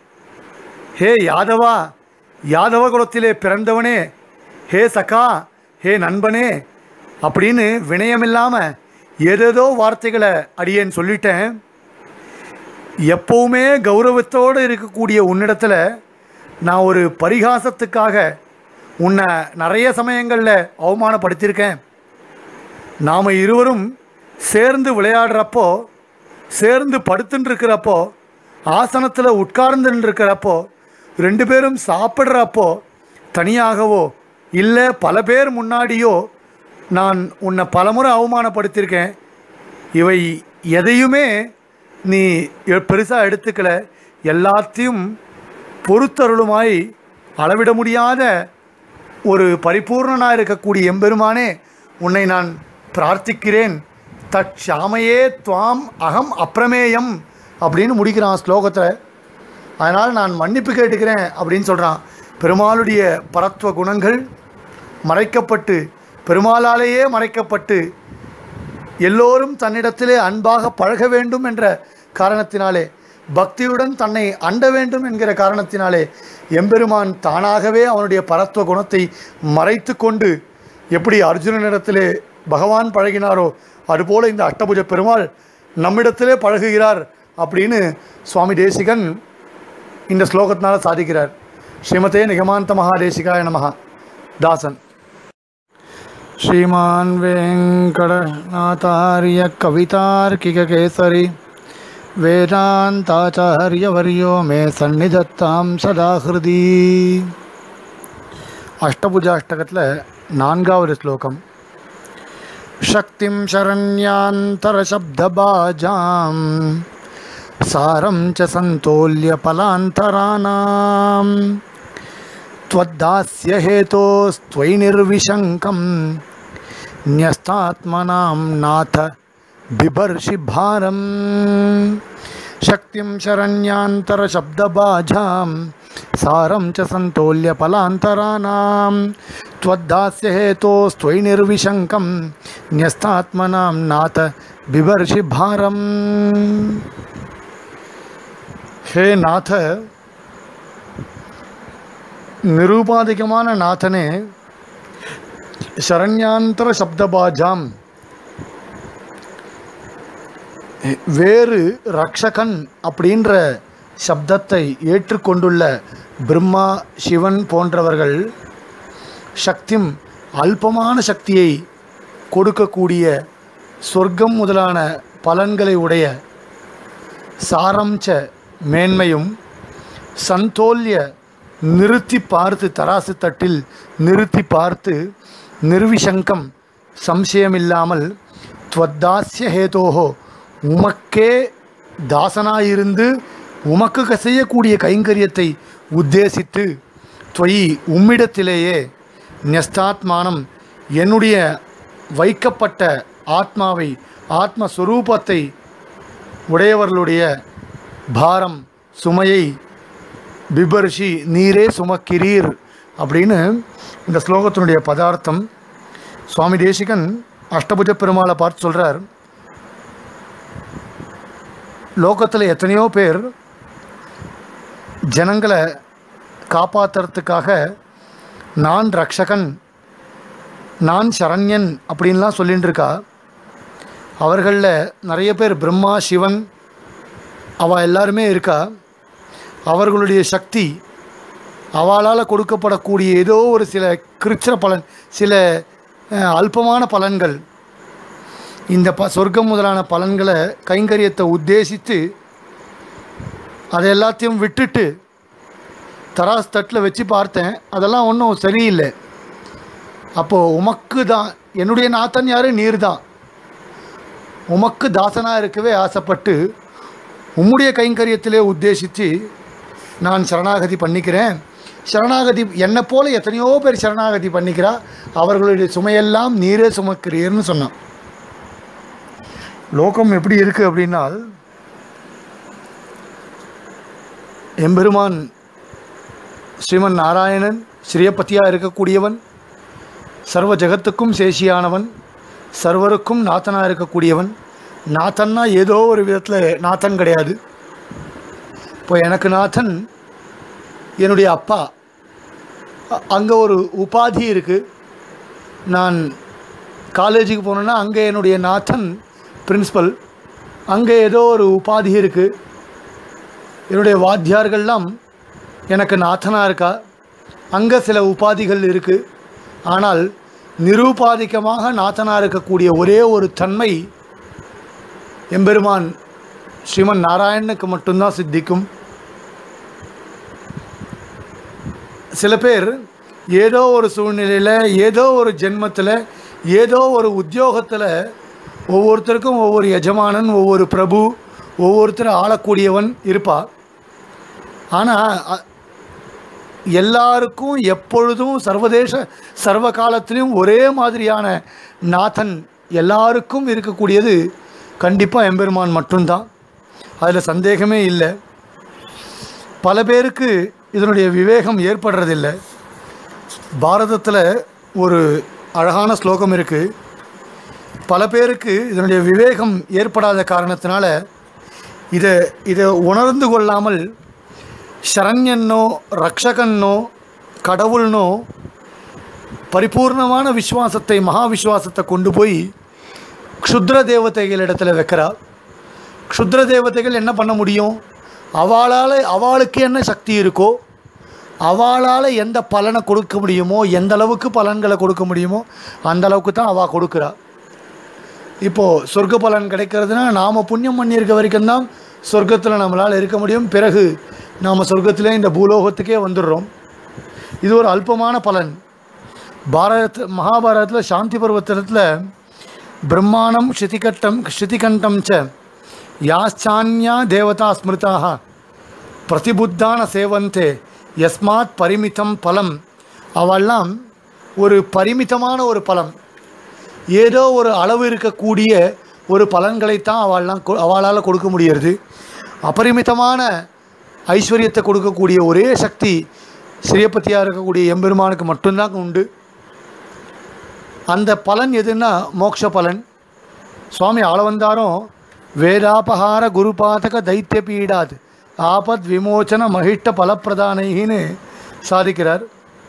ஹே யாதவா, யாதவ குலத்திலே பிறந்தவனே, ஹே சகா, ஹே நண்பனே அப்படின்னு வினயமில்லாமல் ஏதேதோ வார்த்தைகளை அடியேன்னு சொல்லிட்டேன். எப்போவுமே கௌரவத்தோடு இருக்கக்கூடிய உன்னிடத்தில் நான் ஒரு பரிகாசத்துக்காக உன்னை நிறைய சமயங்களில் அவமானப்படுத்தியிருக்கேன். நாம் இருவரும் சேர்ந்து விளையாடுறப்போ, சேர்ந்து படுத்துன்னு இருக்கிறப்போ, ஆசனத்தில் உட்கார்ந்துன்னு இருக்கிறப்போ, ரெண்டு பேரும் சாப்பிட்றப்போ தனியாகவோ இல்லை பல பேர் முன்னாடியோ நான் உன்னை பலமுறை அவமானப்படுத்தியிருக்கேன். இவை எதையுமே நீ பெருசாக எடுத்துக்கல. எல்லாத்தையும் பொறுத்தருளுமாய் அளவிட முடியாத ஒரு பரிபூர்ணனாக இருக்கக்கூடிய எம்பெருமானே, உன்னை நான் பிரார்த்திக்கிறேன். தட் ஷாமையே துவாம் அகம் அப்பிரமேயம் அப்படின்னு முடிக்கிறான் ஸ்லோகத்தில். அதனால் நான் மன்னிப்பு கேட்டுக்கிறேன் அப்படின்னு சொல்கிறான். பெருமாளுடைய பரத்வ குணங்கள் மறைக்கப்பட்டு, பெருமாளாலேயே மறைக்கப்பட்டு, எல்லோரும் தன்னிடத்திலே அன்பாக பழக வேண்டும் என்ற காரணத்தினாலே, பக்தியுடன் தன்னை அண்ட வேண்டும் என்கிற காரணத்தினாலே எம்பெருமான் தானாகவே அவனுடைய பரத்வ குணத்தை மறைத்து கொண்டு எப்படி அர்ஜுனனிடத்திலே பகவான் பழகினாரோ அதுபோல் இந்த அஷ்டபுஜ பெருமாள் நம்மிடத்திலே பழகுகிறார் அப்படின்னு சுவாமி தேசிகன் இந்த ஸ்லோகத்தினால் சாதிக்கிறார். ஸ்ரீமதே நிகமாந்த மகாதேசிகாய நமஹ. தாசன். ஸ்ரீமான் வெங்கடநாதாரிய கவிதார்க்கிக கேசரி வேதாந்தாச்சாரியவர்யோ மே சந்நிதத்தாம் சதா ஹிருதி. அஷ்டபுஜாஷ்டகத்தில் நான்காவது ஸ்லோகம். சக்திம் சரண்யாந்தரசப்தபாஜாம் சாரம் ச சந்தோல்ய பலாந்தராணாம் त्वद्दास्य हेतोस्त्वयि निर्विशङ्कं न्यस्तात्मनां नाथ बिभर्षि भारम्. शक्तिं शरण्यान्तरशब्दबाजां सारं च सन्तोल्य फलान्तराणां त्वद्दास्य हेतोस्त्वयि निर्विशङ्कं न्यस्तात्मनां नाथ बिभर्षि भारम्. हे नाथ, நிரூபாதிகமான நாதனே, சரண்யாந்தர சப்தபாஜாம் வேறு ரக்ஷகன் அப்படின்ற சப்தத்தை ஏற்றுக்கொண்டுள்ள பிரம்மா, சிவன் போன்றவர்கள் சக்திம் அல்பமான சக்தியை கொடுக்கக்கூடிய சொர்க்கம் முதலான பலன்களை உடைய சாரம்ச மேன்மையும் சந்தோல்ய நிறுத்தி பார்த்து தராசு தட்டில் நிறுத்தி பார்த்து நிர்விசங்கம் சம்சயமில்லாமல் துவத்தாஸ்ய ஹேதோஹோ உமக்கே தாசனாயிருந்து உமக்கு செய்யக்கூடிய கைங்கரியத்தை உத்தேசித்து துவயி உம்மிடத்திலேயே ன்யஸ்தாத்மானம் என்னுடைய வைக்கப்பட்ட ஆத்மாவை ஆத்மஸ்வரூபத்தை உடையவர்களுடைய பாரம் சுமையை பிபர்ஷி நீரே சுமக்கிறீர் அப்படின்னு இந்த ஸ்லோகத்தினுடைய பதார்த்தம். சுவாமி தேசிகன் அஷ்டபுஜ பெருமாளை பார்த்து சொல்கிறார், லோகத்தில் எத்தனையோ பேர் ஜனங்களை காப்பாற்றுறதுக்காக நான் ரக்ஷகன், நான் சரண்யன் அப்படின்லாம் சொல்லின்னு இருக்கா. அவர்களில் நிறைய பேர் பிரம்மா, சிவன் அவள் எல்லாருமே இருக்கா. அவர்களுடைய சக்தி, அவளால் கொடுக்கப்படக்கூடிய ஏதோ ஒரு சில கிருச்சிர பலன், சில அல்பமான பலன்கள். இந்த ப சொர்க்கம் முதலான பலன்களை கைங்கரியத்தை உத்தேசித்து அதை எல்லாத்தையும் விட்டுட்டு தராஸ் தட்டில் வச்சு பார்த்தேன். அதெல்லாம் ஒன்றும் சரியில்லை. அப்போது உமக்கு தான் என்னுடைய நாத்தன் யார்? நீர் தான். உமக்கு தாசனாக இருக்கவே ஆசைப்பட்டு உம்முடைய கைங்கரியத்திலே உத்தேசித்து நான் சரணாகதி பண்ணிக்கிறேன். சரணாகதி என்னை போல் எத்தனையோ பேர் சரணாகதி பண்ணிக்கிறா, அவர்களுடைய சுமையெல்லாம் நீரே சுமக்கிறீர்னு சொன்னான். லோகம் எப்படி இருக்குது அப்படின்னா, எம்பெருமான் ஸ்ரீமன் நாராயணன் ஸ்ரீயப்பதியாக இருக்கக்கூடியவன், சர்வ ஜகத்துக்கும் சேஷியானவன், சர்வருக்கும் நாத்தனாக இருக்கக்கூடியவன். நாத்தன்னா ஏதோ ஒரு விதத்தில் நாத்தன் கிடையாது. இப்போ எனக்கு நாத்தன் என்னுடைய அப்பா. அங்கே ஒரு உபாதி இருக்குது. நான் காலேஜுக்கு போனேன்னா அங்கே என்னுடைய நாத்தன் பிரின்ஸிபல். அங்கே ஏதோ ஒரு உபாதி இருக்குது. என்னுடைய வாத்தியார்கள்லாம் எனக்கு நாத்தனாக இருக்கா. அங்கே சில உபாதிகள் இருக்குது. ஆனால் நிரூபாதிக்கமாக நாத்தனாக இருக்கக்கூடிய ஒரே ஒரு தன்மை எம்பெருமான் ஸ்ரீமன் நாராயணனுக்கு மட்டும்தான் சித்திக்கும். சில பேர் ஏதோ ஒரு சூழ்நிலையில், ஏதோ ஒரு ஜென்மத்தில், ஏதோ ஒரு உத்தியோகத்தில் ஒவ்வொருத்தருக்கும் ஒவ்வொரு எஜமானன், ஒவ்வொரு பிரபு, ஒவ்வொருத்தர் ஆளக்கூடியவன் இருப்பாள். ஆனால் எல்லாருக்கும் எப்பொழுதும் சர்வதேச சர்வ காலத்திலையும் ஒரே மாதிரியான நாதன் எல்லாருக்கும் இருக்கக்கூடியது கண்டிப்பாக எம்பெருமான் மட்டும்தான். அதில் சந்தேகமே இல்லை. பல பேருக்கு இதனுடைய விவேகம் ஏற்படுறதில்லை. பாரதத்தில் ஒரு அழகான ஸ்லோகம் இருக்குது. பல பேருக்கு இதனுடைய விவேகம் ஏற்படாத காரணத்தினால இதை இதை உணர்ந்து கொள்ளாமல் சரண்யன்னோ ரக்ஷகன்னோ கடவுள்னோ பரிபூர்ணமான விஸ்வாசத்தை, மகா விஸ்வாசத்தை கொண்டு போய் க்ஷுத்ர தேவதைகள் இடத்துல வைக்கிறா. க்ஷுத்ர தேவதைகள் என்ன பண்ண முடியும்? அவளால் அவளுக்கு என்ன சக்தி இருக்கோ, அவளால் எந்த பலனை கொடுக்க முடியுமோ, எந்த அளவுக்கு பலன்களை கொடுக்க முடியுமோ அந்த அளவுக்கு தான் அவள் கொடுக்குறா. இப்போது சொர்க்க பலன் கிடைக்கிறதுனா நாம் புண்ணியம் பண்ணியிருக்க வரைக்கும் தான் சொர்க்கத்தில் நம்மளால் இருக்க முடியும். பிறகு நாம் சொர்க்கத்திலே இந்த பூலோகத்துக்கே வந்துடுறோம். இது ஒரு அல்பமான பலன். பாரத மகாபாரதத்தில் சாந்தி பர்வத்தில் பிரம்மாணம் ஸ்ருதிகட்டம் ஸ்ருதிகண்டம் ச யாச்சான்யா தேவதா ஸ்மிருதாக பிரதிபுத்தான சேவந்தே யஸ்மாத் பரிமிதம் பலம். அவெல்லாம் ஒரு பரிமிதமான ஒரு பலம், ஏதோ ஒரு அளவு இருக்கக்கூடிய ஒரு பலன்களைத்தான் அவள்லாம் அவளால் கொடுக்க முடிகிறது. அபரிமிதமான ஐஸ்வர்யத்தை கொடுக்கக்கூடிய ஒரே சக்தி ஸ்ரீயப்பதியாக இருக்கக்கூடிய எம்பெருமானுக்கு மட்டும்தான் உண்டு. அந்த பலன் எதுன்னா மோட்ச பலன். சுவாமி ஆளவந்தாரும் வேதாபகார குருபாதக தைத்திய பீடாத் ஆபத் விமோச்சன மகிஷ்ட பலப்பிரதானைன்னு சாதிக்கிறார்.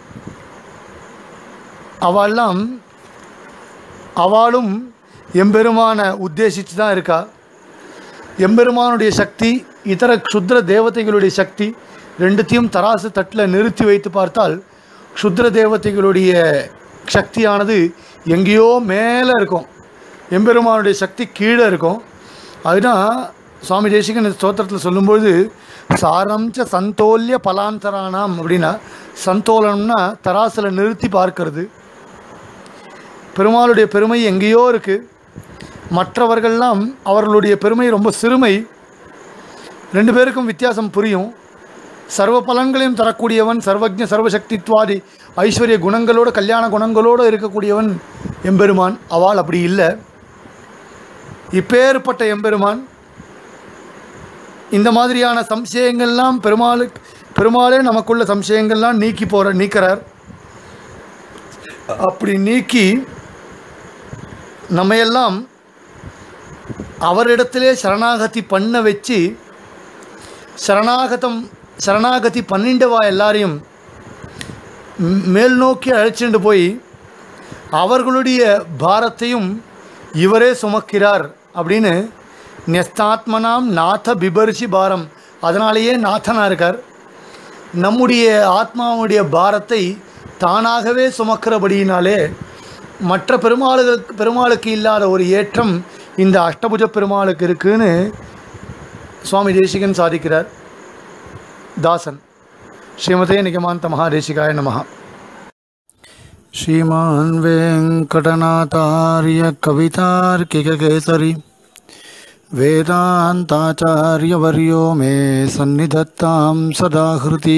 அவெல்லாம் அவளும் எம்பெருமானை உத்தேசித்து தான் இருக்கா. எம்பெருமானுடைய சக்தி, இதர க்ஷுத்ர தேவதைகளுடைய சக்தி ரெண்டுத்தையும் தராசு தட்டில் நிறுத்தி வைத்து பார்த்தால் க்ஷுத்ர தேவதைகளுடைய சக்தியானது எங்கேயோ மேலே இருக்கும், எம்பெருமானுடைய சக்தி கீழே இருக்கும். அதுதான் சுவாமி தேசிகன் ஸ்தோத்திரத்தில் சொல்லும்பொழுது சாரம்ச சந்தோல்ய பலாந்தரானாம் அப்படின்னா, சந்தோலனம்னா தராசில் நிறுத்தி பார்க்கறது. பெருமாளுடைய பெருமை எங்கேயோ இருக்குது, மற்றவர்கள்லாம் அவர்களுடைய பெருமை ரொம்ப சிறுமை. ரெண்டு பேருக்கும் வித்தியாசம் புரியும். சர்வ பலன்களையும் தரக்கூடியவன், சர்வஜ சர்வசக்தித்வாதி ஐஸ்வர்ய குணங்களோடு கல்யாண குணங்களோடு இருக்கக்கூடியவன் எம்பெருமான். அவள் அப்படி இல்லை. இப்பேற்பட்ட எம்பெருமான் இந்த மாதிரியான சம்சயங்கள்லாம் பெருமாளுக்கு பெருமாளே நமக்குள்ள சம்சயங்கள்லாம் நீக்கி போகிற நீக்கிறார். அப்படி நீக்கி நம்மையெல்லாம் அவரிடத்திலே சரணாகதி பண்ண வச்சு சரணாகதம் சரணாகதி பண்ணிண்டவா எல்லாரையும் மேல் நோக்கி அழைச்சிட்டு போய் அவர்களுடைய பாரத்தையும் இவரே சுமக்கிறார் அப்படின்னு நெஸ்தாத்மனாம் நாத பிபர்ஷி பாரம். அதனாலேயே நாதனாக இருக்கார். நம்முடைய ஆத்மாவுடைய பாரத்தை தானாகவே சுமக்கிறபடியினாலே மற்ற பெருமாளுக்கு பெருமாளுக்கு இல்லாத ஒரு ஏற்றம் இந்த அஷ்டபுஜ பெருமாளுக்கு இருக்குன்னு சுவாமி தேசிகன் சாதிக்கிறார். தாசன். ஸ்ரீமதே நிகமாந்த மகாதேசிகாய நமஹ. ஸ்ரீமான் வெங்கடநாதார்ய கவிதார்க்கிககேசரி வேதாந்தாச்சார்யவர்யோ மே சந்நிதத்தாம் சதாஹிருதி.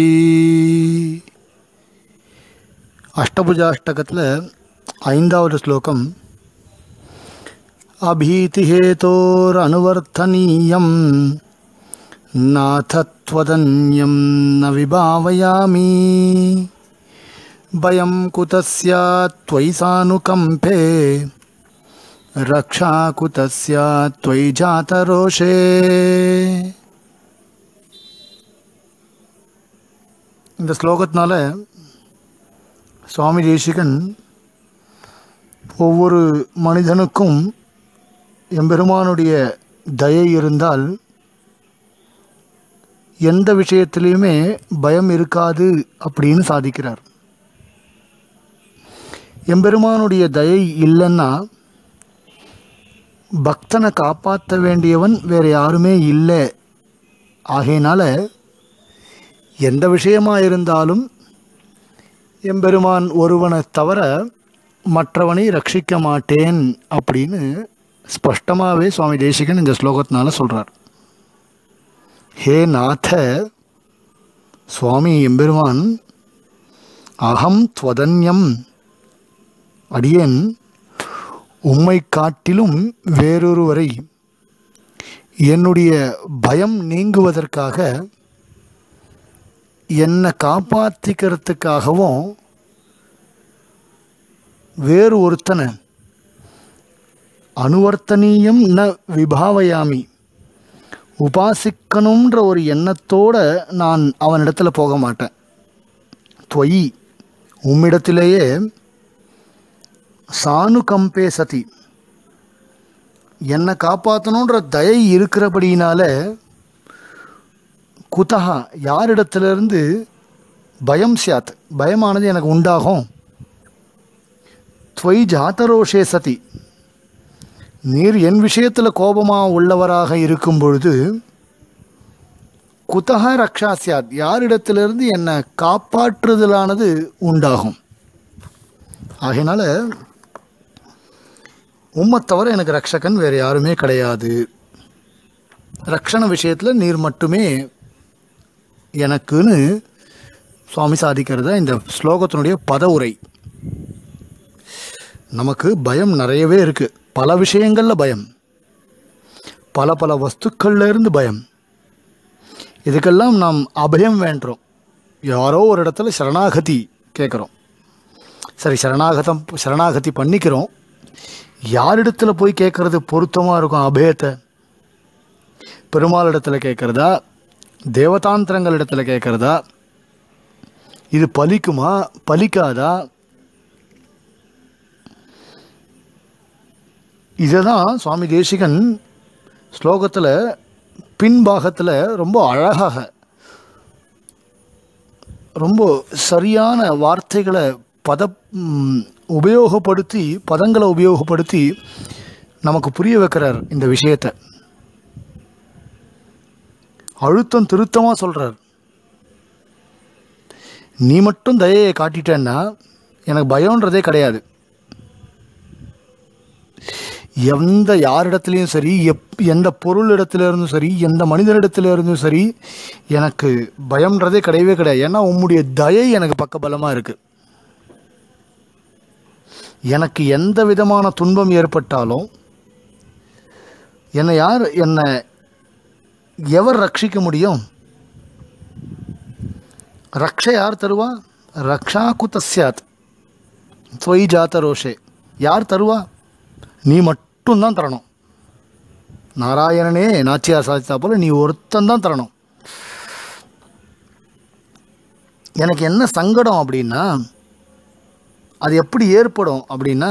அஷ்டபுஜாஷ்டகத்தில் ஐந்தாவது ஸ்லோகம். அபீதிஹேதோர் அனுவர்த்தனீயம் நாதத்வதன்யம் ந விபாவயாமி பயம் குதஸ்யாத் த்வயி சானுகம்பே ரக்ஷா குதஸ்யாத் த்வயி ஜாதரோஷே. இந்த ஸ்லோகத்தினால சுவாமி தேசிகன் ஒவ்வொரு மனிதனுக்கும் எம்பெருமானுடைய தயை இருந்தால் எந்த விஷயத்திலையுமே பயம் இருக்காது அப்படின்னு சாதிக்கிறார். எம்பெருமானுடைய தயை இல்லைன்னா பக்தனை காப்பாற்ற வேண்டியவன் வேறு யாருமே இல்லை. ஆகையினால எந்த விஷயமாக இருந்தாலும் எம்பெருமான் ஒருவனை தவிர மற்றவனை ரட்சிக்க மாட்டேன் அப்படின்னு ஸ்பஷ்டமாகவே சுவாமி தேசிகன் இந்த ஸ்லோகத்தினால சொல்கிறார். ஹே நாத சுவாமி எம்பெருமான், அகம் துவதன்யம், அடியேன் உம்மை காட்டிலும் வேறொருவரை என்னுடைய பயம் நீங்குவதற்காக என்னை காப்பாற்றிக்கிறதுக்காகவும் வேறு ஒருத்தனை அனுவர்த்தனீயம் ந விபாவயாமி, உபாசிக்கணுன்ற ஒரு எண்ணத்தோடு நான் அவனிடத்தில் போக மாட்டேன். துவயி உம்மிடத்திலேயே சானுகம்பே சதி, என்னை காப்பாற்றணுன்ற தயை இருக்கிறபடியினால குதஹா யாரிடத்திலிருந்து பயம் சியாத் பயமானது எனக்கு உண்டாகும். துவயி ஜாதரோஷே சதி, நீர் என் விஷயத்தில் கோபமாக உள்ளவராக இருக்கும் பொழுது குதஹ ரக்ஷா சியாத் யாரிடத்திலிருந்து என்னை காப்பாற்றுதலானது உண்டாகும். ஆகையினால உம்மை தவிர எனக்கு ரக்ஷகன் வேறு யாருமே கிடையாது. ரக்ஷண விஷயத்தில் நீர் மட்டுமே எனக்குன்னு சுவாமி சாதிக்கிறத இந்த ஸ்லோகத்தினுடைய பத உரை. நமக்கு பயம் நிறையவே இருக்குது. பல விஷயங்களில் பயம், பல பல வஸ்துக்கள்ல இருந்து பயம். இதுக்கெல்லாம் நாம் அபயம் வேண்டுறோம். யாரோ ஒரு இடத்துல சரணாகதி கேட்குறோம். சரி, சரணாகதம் சரணாகதி பண்ணிக்கிறோம். யாரிடத்தில் போய் கேட்குறது பொருத்தமாக இருக்கும் அபயத்தை? பெருமாள் இடத்துல கேட்குறதா, தேவதாந்திரங்கள் இடத்துல கேட்குறதா? இது பலிக்குமா பலிக்காதா? இதை தான் சுவாமி தேசிகன் ஸ்லோகத்தில் பின்பாகத்தில் ரொம்ப அழகாக ரொம்ப சரியான வார்த்தைகளை பத உபயோகப்படுத்தி பதங்களை உபயோகப்படுத்தி நமக்கு புரிய வைக்கிறார். இந்த விஷயத்தை அழுத்தம் திருத்தமாக சொல்கிறார். நீ மட்டும் தயையை காட்டிட்டேன்னா எனக்கு பயம்ன்றதே கிடையாது. எந்த யாரிடத்துலையும் சரி, எப் எந்த பொருள் இடத்துல இருந்தும் சரி, எந்த மனிதனிடத்துல இருந்தும் சரி, எனக்கு பயம்ன்றதே கிடையவே கிடையாது. ஏன்னா உம்முடைய தயை எனக்கு பக்கபலமாக இருக்குது. எனக்கு எந்த விதமான துன்பம் ஏற்பட்டாலும் என்னை யார் என்னை எவர் ரட்சிக்க முடியும்? ரக்ஷ யார் தருவா? ரக்ஷா குதஸ்யாத் ஸ்வயி ஜாதரோஷே. யார் தருவா? நீ மட்டும்தான் தரணும். நாராயணனே நாச்சியார் சாதித்தா போல நீ ஒருத்தந்தான் தரணும். எனக்கு என்ன சங்கடம் அப்படின்னா, அது எப்படி ஏற்படும் அப்படின்னா,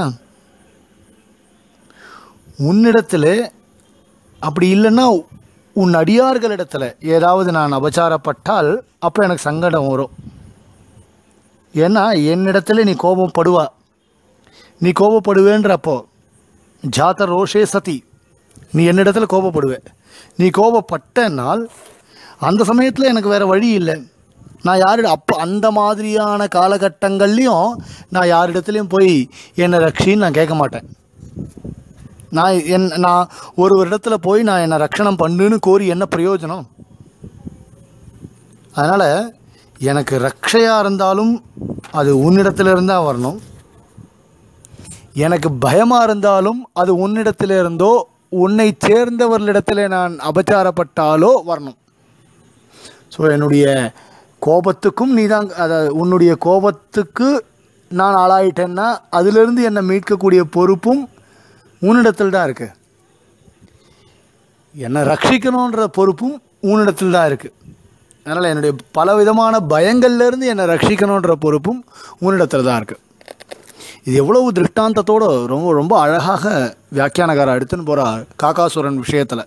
உன்னிடத்தில் அப்படி இல்லைன்னா உன் அடியார்களிடத்தில் ஏதாவது நான் அபச்சாரப்பட்டால் அப்போ எனக்கு சங்கடம் வரும். ஏன்னா என்னிடத்துல நீ கோபப்படுவா, நீ கோபப்படுவேன்றப்போ ஜாத ரோஷே சதி, நீ என்னிடத்தில் கோபப்படுவே. நீ கோபப்பட்டனால் அந்த சமயத்தில் எனக்கு வேறு வழி இல்லை. நான் யாரிட அப்போ அந்த மாதிரியான காலகட்டங்கள்லேயும் நான் யாரிடத்துலையும் போய் என்னை ரட்சின்னு நான் கேட்க மாட்டேன். நான் என் நான் ஒரு இடத்துல போய் நான் என்னை ரட்சணம் பண்ணுன்னு கோரி என்ன பிரயோஜனம்? அதனால் எனக்கு ரட்சையாக இருந்தாலும் அது உன்னிடத்தில் இருந்தால் வரணும். எனக்கு பயமாக இருந்தாலும் அது உன்னிடத்தில் இருந்தோ உன்னை சேர்ந்தவர்களிடத்தில் நான் அபச்சாரப்பட்டாலோ வரணும். ஸோ என்னுடைய கோபத்துக்கும் நீ தான், அதாவது உன்னுடைய கோபத்துக்கு நான் ஆளாயிட்டேன்னா அதிலிருந்து என்னை மீட்கக்கூடிய பொறுப்பும் உன்னிடத்தில் தான் இருக்குது. என்னை ரட்சிக்கணுன்ற பொறுப்பும் உன்னிடத்தில் தான் இருக்குது. அதனால் என்னுடைய பலவிதமான பயங்கள்லேருந்து என்னை ரட்சிக்கணுன்ற பொறுப்பும் உன்னிடத்தில் தான் இருக்குது. இது எவ்வளவு திருஷ்டாந்தத்தோடு ரொம்ப ரொம்ப அழகாக வியாக்கியானகாரா எடுத்துன்னு போகிறார் காகாசுரன் விஷயத்தில்.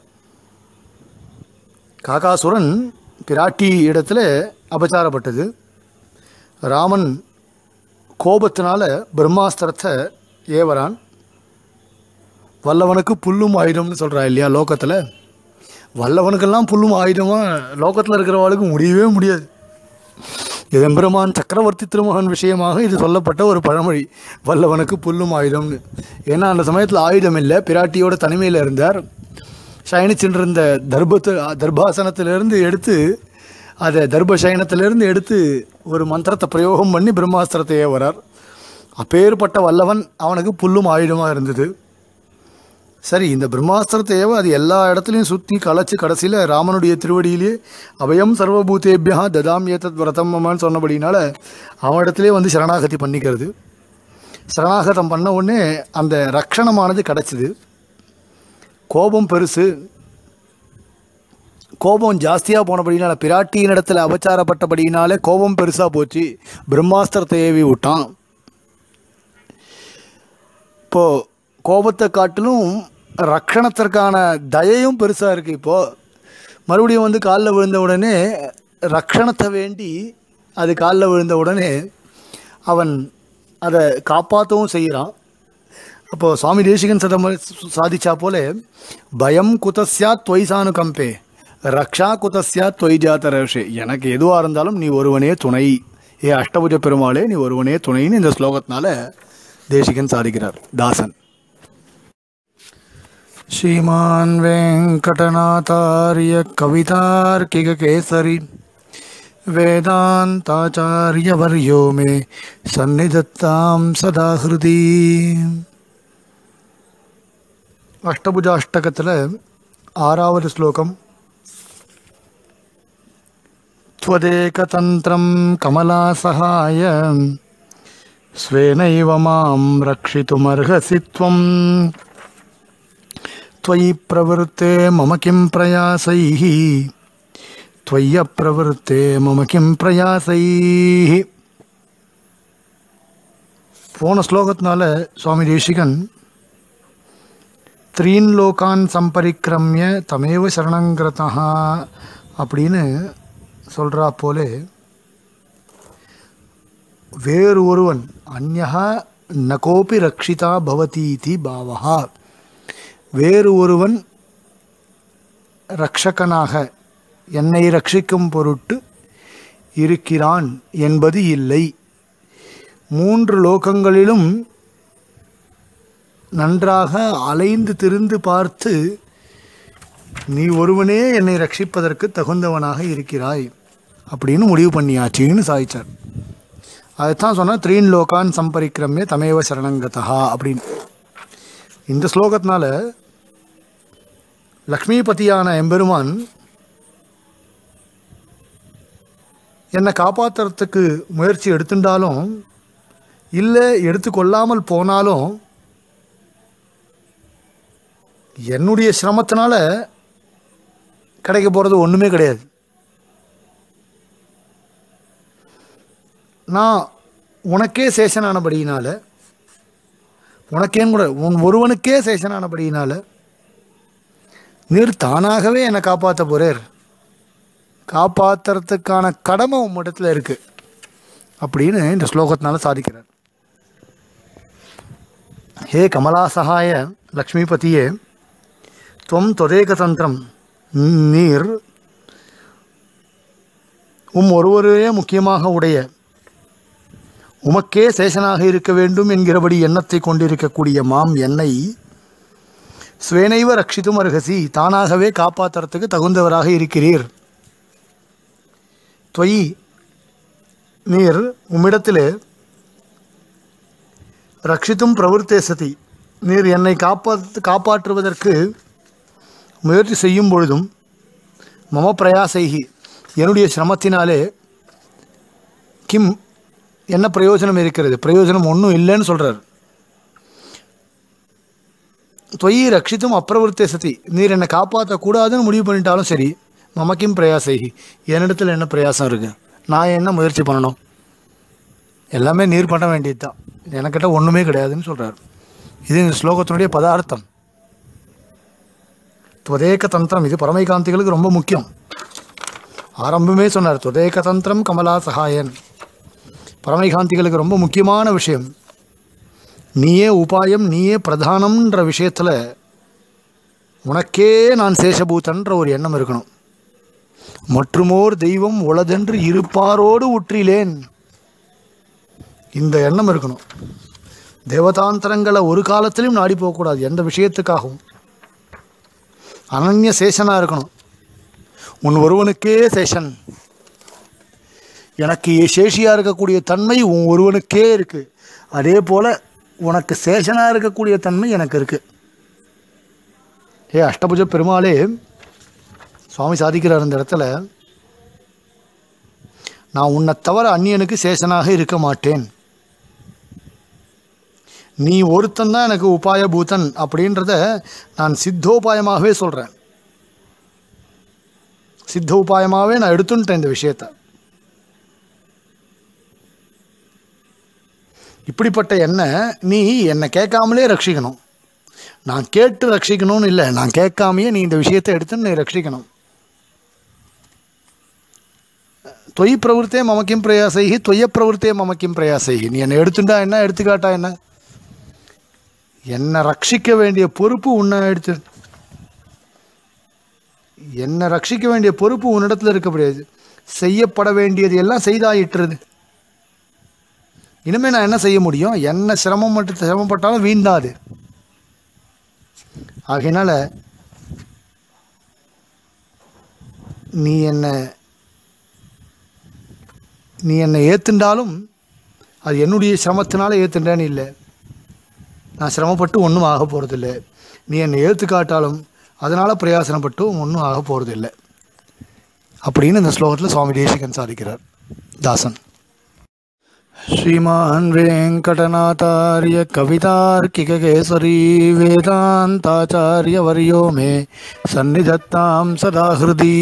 காகாசுரன் பிராட்டி இடத்துல அபச்சாரப்பட்டது. ராமன் கோபத்தினால பிரம்மாஸ்திரத்தை ஏவரான். வல்லவனுக்கு புல்லும் ஆயுதம்னு சொல்கிறா இல்லையா லோகத்தில். வல்லவனுக்கெல்லாம் புல்லும் ஆயுதமாக லோகத்தில் இருக்கிறவளுக்கு முடியவே முடியாது. இது எம்பெருமான் சக்கரவர்த்தி திருமகன் விஷயமாக இது சொல்லப்பட்ட ஒரு பழமொழி, வல்லவனுக்கு புல்லும் ஆயுதம்னு. ஏன்னா அந்த சமயத்தில் ஆயுதம் இல்லை, பிராட்டியோட தனிமையில் இருந்தார். சயனிச்சென்றிருந்த தர்பத்து தர்பாசனத்திலிருந்து எடுத்து அதை தர்பசயனத்திலிருந்து எடுத்து ஒரு மந்திரத்தை பிரயோகம் பண்ணி பிரம்மாஸ்திரத்தையே வரார். அப்பேற்பட்ட வல்லவன் அவனுக்கு புல்லும் ஆயுதமாக இருந்தது. சரி, இந்த பிரம்மாஸ்திரத்தையோ அது எல்லா இடத்துலையும் சுற்றி களைச்சி கடைசியில் ராமனுடைய திருவடியிலே அபயம் சர்வபூதேபியா ததாம் ஏதத் விரதம் மமான்னு சொன்னபடினால அவனிடத்துலேயே வந்து சரணாகதி பண்ணிக்கிறது. சரணாகதம் பண்ண உடனே அந்த ரக்ஷணமானது கிடச்சிது. கோபம் பெருசு, கோபம் ஜாஸ்தியாக போனபடினால பிராட்டியின் இடத்துல அபச்சாரப்பட்டபடினாலே கோபம் பெருசாக போச்சு. பிரம்மாஸ்திரத்தை ஏவி விட்டான். இப்போது கோபத்தை காட்டிலும் ரக்ஷணத்திற்கான தயையும் பெருசாக இருக்குது. இப்போது மறுபடியும் வந்து காலில் விழுந்த உடனே ரக்ஷணத்தை வேண்டி அது காலில் விழுந்த உடனே அவன் அதை காப்பாற்றவும் செய்கிறான். அப்போது சுவாமி தேசிகன் சதம் சாதிச்சா போல பயம் குதஸ்யா துவைசானு கம்பே ரக்ஷா குதஸ்யா துவை ஜாத்தரஷே, எனக்கு எதுவாக இருந்தாலும் நீ ஒருவனே துணை, ஏ அஷ்டபுஜ பெருமாளே நீ ஒருவனே துணைன்னு இந்த ஸ்லோகத்தினால தேசிகன் சாதிக்கிறார் தாசன். ஸ்ரீமான் வெங்கடநாதாரிய கவிதார்க்கிக கேசரி வேதாந்தாச்சாரியவர்யோ மே சந்நிதத்தாம் சதா ஹிருதி. அஷ்டபுஜாஷ்டகத்தில் ஆறாவது ஸ்லோகம். त्वदेकतन्त्रं कमलासहाय स्वेनैव मां रक्षितुमर्हसि त्वं त्वयि प्रवृत्ते मम किं प्रयासैः त्वय्यप्रवृत्ते मम किं प्रयासैः. போன ஸ்லோகத்தினால சுவாமி தேசிகன் த்ரீன் லோகான் சம்பரிக்கிரமிய தமேவ சரணங்கிரதா அப்படின்னு சொல்கிறா போலே வேறு ஒருவன் அந்யஹா நகோபி ரக்ஷிதா பவதீதி பாவஹா, வேறு ஒருவன் ரக்ஷகனாக என்னை ரட்சிக்கும் பொருட்டு இருக்கிறான் என்பது இல்லை. மூன்று லோகங்களிலும் நன்றாக அலைந்து திரிந்து பார்த்து நீ ஒருவனே என்னை ரட்சிப்பதற்கு தகுந்தவனாக இருக்கிறாய் அப்படின்னு முடிவு பண்ணியாச்சின்னு சாதிச்சார். அதுதான் சொன்னால் த்ரீன் லோகான் சம்பரிக்கிரமிய தமேவ சரணங்கதா அப்படின்னு. இந்த ஸ்லோகத்தினால லக்ஷ்மிபதியான எம்பெருமான் என்னை காப்பாற்றுறதுக்கு முயற்சி எடுத்துட்டாலும் இல்லை எடுத்துக்கொள்ளாமல் போனாலும் என்னுடைய சிரமத்தினால கிடைக்க போகிறது ஒன்றுமே கிடையாது. நான் உனக்கே சேஷனானபடியினால, உனக்கேன்னு கூட உன் ஒருவனுக்கே சேஷனானபடியினால நீர் தானாகவே என்னை காப்பாற்ற போகிறேர், காப்பாற்றுறதுக்கான கடமை உம்மிடத்தில் இருக்குது அப்படின்னு இந்த ஸ்லோகத்தினால சாதிக்கிறார். ஹே கமலாசகாய லக்ஷ்மிபதியே, துவம் தொதேகதந்திரம், நீர் உம் ஒருவரே முக்கியமாக உடைய, உமக்கே சேஷனாக இருக்க வேண்டும் என்கிறபடி எண்ணத்தை கொண்டிருக்கக்கூடிய மாம் என்னை ஸ்வேனைவ ரட்சித்தும் அருகசி, தானாகவே காப்பாற்றுறதுக்கு தகுந்தவராக இருக்கிறீர். துவயி நீர் உம்மிடத்திலே ரட்சித்தும் பிரவர்த்தேசதி, நீர் என்னை காப்பாற்று காப்பாற்றுவதற்கு முயற்சி செய்யும் பொழுதும் மம பிரயாசைகி, என்னுடைய சிரமத்தினாலே கிம் என்ன பிரயோஜனம் இருக்கிறது? பிரயோஜனம் ஒன்றும் இல்லைன்னு சொல்கிறார். தொயி ரட்சித்தும் அப்பிரவர்த்தேசதி, நீர் என்னை காப்பாற்றக்கூடாதுன்னு முடிவு பண்ணிட்டாலும் சரி, மமக்கிம் பிரயாசைகி, என்னிடத்தில் என்ன பிரயாசம் இருக்குது? நான் என்ன முயற்சி பண்ணணும்? எல்லாமே நீர் பண்ண வேண்டியது தான், எனக்கிட்ட ஒன்றுமே கிடையாதுன்னு சொல்கிறார். இது இந்த ஸ்லோகத்தினுடைய பதார்த்தம். துவதேக தந்திரம், இது பரமைகாந்திகளுக்கு ரொம்ப முக்கியம். ஆரம்பமே சொன்னார், துவதேக தந்திரம் கமலா சகாயன். பரமைகாந்திகளுக்கு ரொம்ப முக்கியமான விஷயம். நீயே உபாயம், நீயே பிரதானம்ன்ற விஷயத்தில் உனக்கே நான் சேஷபூதன்ற ஒரு எண்ணம் இருக்கணும். மற்றுமோர் தெய்வம் உளதென்று இருப்பாரோடு உற்றிலேன், இந்த எண்ணம் இருக்கணும். தேவதாந்திரங்களை ஒரு காலத்திலும் நாடி போகக்கூடாது, எந்த விஷயத்துக்காகவும். அனன்ய சேஷனாக இருக்கணும். உன் ஒருவனுக்கே சேஷன், எனக்கு சேஷியாக இருக்கக்கூடிய தன்மை உன் ஒருவனுக்கே இருக்குது. அதே போல் உனக்கு சேஷனாக இருக்கக்கூடிய தன்மை எனக்கு இருக்குது. ஏ அஷ்டபுஜ பெருமாளே சுவாமி சாதிக்கிறார் இந்த இடத்துல, நான் உன்னை தவிர அந்நியனுக்கு சேஷனாக இருக்க மாட்டேன். நீ ஒருத்தன் தான் எனக்கு உபாய பூதன் அப்படின்றத நான் சித்தோபாயமாகவே சொல்கிறேன். சித்த உபாயமாகவே நான் எடுத்துட்டேன் இந்த விஷயத்தை. இப்படிப்பட்ட என்ன நீ என்னை கேட்காமலே ரட்சிக்கணும். நான் கேட்டு ரட்சிக்கணும்னு இல்லை, நான் கேட்காமையே நீ இந்த விஷயத்தை எடுத்து நீ ரட்சிக்கணும். தொய் பிரவருத்தே மமக்கிம் பிரயாசைகி, தொய்ய பிரவருத்தே மமக்கிம் பிரயாசைகி. நீ என்னை எடுத்துட்டா என்ன, எடுத்துக்காட்டா என்ன? என்னை ரட்சிக்க வேண்டிய பொறுப்பு உன்னை எடுத்து, என்னை ரட்சிக்க வேண்டிய பொறுப்பு உன்னிடத்தில் இருக்க முடியாது. செய்யப்பட வேண்டியது எல்லாம் செய்தாயிட்டுறது. இனிமேல் நான் என்ன செய்ய முடியும்? என்ன சிரமம் மட்டும் சிரமப்பட்டாலும் வீண்டாது. ஆகையினால நீ என்ன நீ என்னை ஏற்றுண்டாலும் அது என்னுடைய சிரமத்தினால ஏற்றுண்டேன்னு இல்லை, நான் சிரமப்பட்டு ஒன்றும் ஆக போகிறதில்லை. நீ என்னை ஏற்றுக்காட்டாலும் அதனால் பிரயாசனப்பட்டும் ஒன்றும் ஆக போகிறதில்லை அப்படின்னு இந்த ஸ்லோகத்தில் சுவாமி தேசிகன் சாதிக்கிறார். தாசன். ஸ்ரீமான் வெங்கடநாதார்ய கவிதார்க்கிகேசரி வேதாந்தாச்சார்ய வரியோ மே சந்நிதத்தாம் சதா ஹிருதி.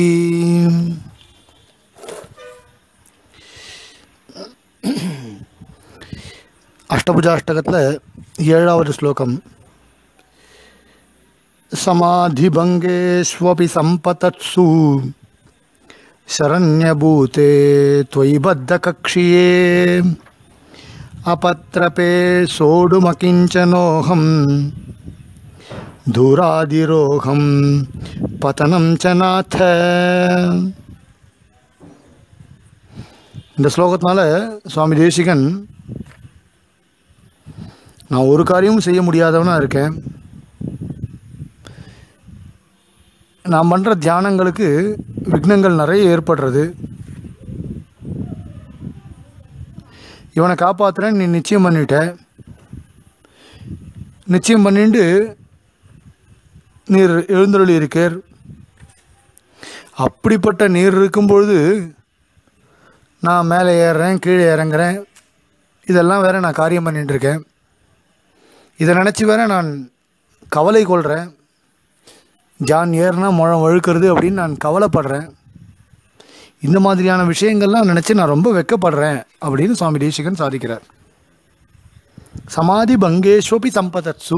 அஷ்டபுஜாஷ்டகத்தில் ஏழாவது ஸ்லோகம். சமாதிபங்கேஷ்வபி சம்பதத்சு சரண்யபூதே त्वयि बद्धकक्षिये अपत्रपे सोढुमकिञ्चनोऽहं दूरादिरोहं पतनं च नाथ. இந்த ஸ்லோகத்தினால சுவாமி தேசிகன், நான் ஒரு காரியமும் செய்ய முடியாதவனாக இருக்கேன். நான் பண்ணுற தியானங்களுக்கு விக்னங்கள் நிறைய ஏற்படுறது. இவனை காப்பாற்றுறேன்னு நீ நிச்சயம் பண்ணிட்ட. நிச்சயம் பண்ணிட்டு நீர் எழுந்தருளி இருக்கீர். அப்படிப்பட்ட நீர் இருக்கும்பொழுது நான் மேலே ஏறுறேன், கீழே இறங்குறேன், இதெல்லாம் வேறு நான் காரியம் பண்ணிகிட்டு இருக்கேன். இதை நினச்சி வேற நான் கவலை கொள்கிறேன். ஜான் ஏறுனா முழம் வழுக்கிறது அப்படின்னு நான் கவலைப்படுறேன். இந்த மாதிரியான விஷயங்கள்லாம் நினச்சி நான் ரொம்ப வெட்கப்படுறேன் அப்படின்னு சுவாமி தேசிகன் சாதிக்கிறார். சமாதி பங்கேஸ்வபி சம்பதத்சு,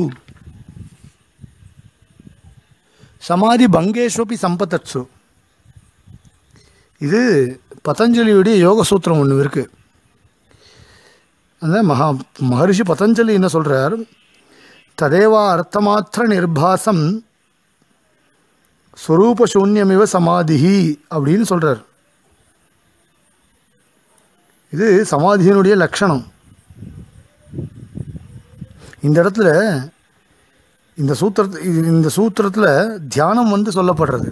சமாதி பங்கேஸ்வபி சம்பதத்சு, இது பதஞ்சலியுடைய யோக சூத்திரம் ஒன்று இருக்குது. அந்த மகா மகரிஷி பதஞ்சலி என்ன சொல்கிறார்? ததேவா அர்த்தமாத்திர நிர்பாசம் ஸ்வரூபசூன்யமிவ சமாதிஹி அப்படின்னு சொல்கிறார். இது சமாதியினுடைய லட்சணம். இந்த இடத்துல இந்த சூத்திர இந்த சூத்திரத்தில் தியானம் வந்து சொல்லப்படுறது.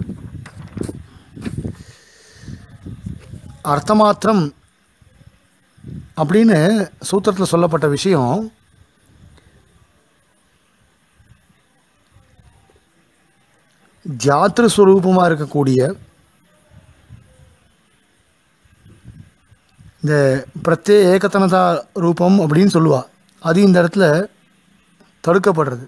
அர்த்தமாத்திரம் அப்படின்னு சூத்திரத்தில் சொல்லப்பட்ட விஷயம் ஜாத்திரஸ்வரூபமாக இருக்கக்கூடிய இந்த பிரத்யே ஏகத்தனதா ரூபம் அப்படின்னு சொல்லுவாள். அது இந்த இடத்துல தடுக்கப்படுறது.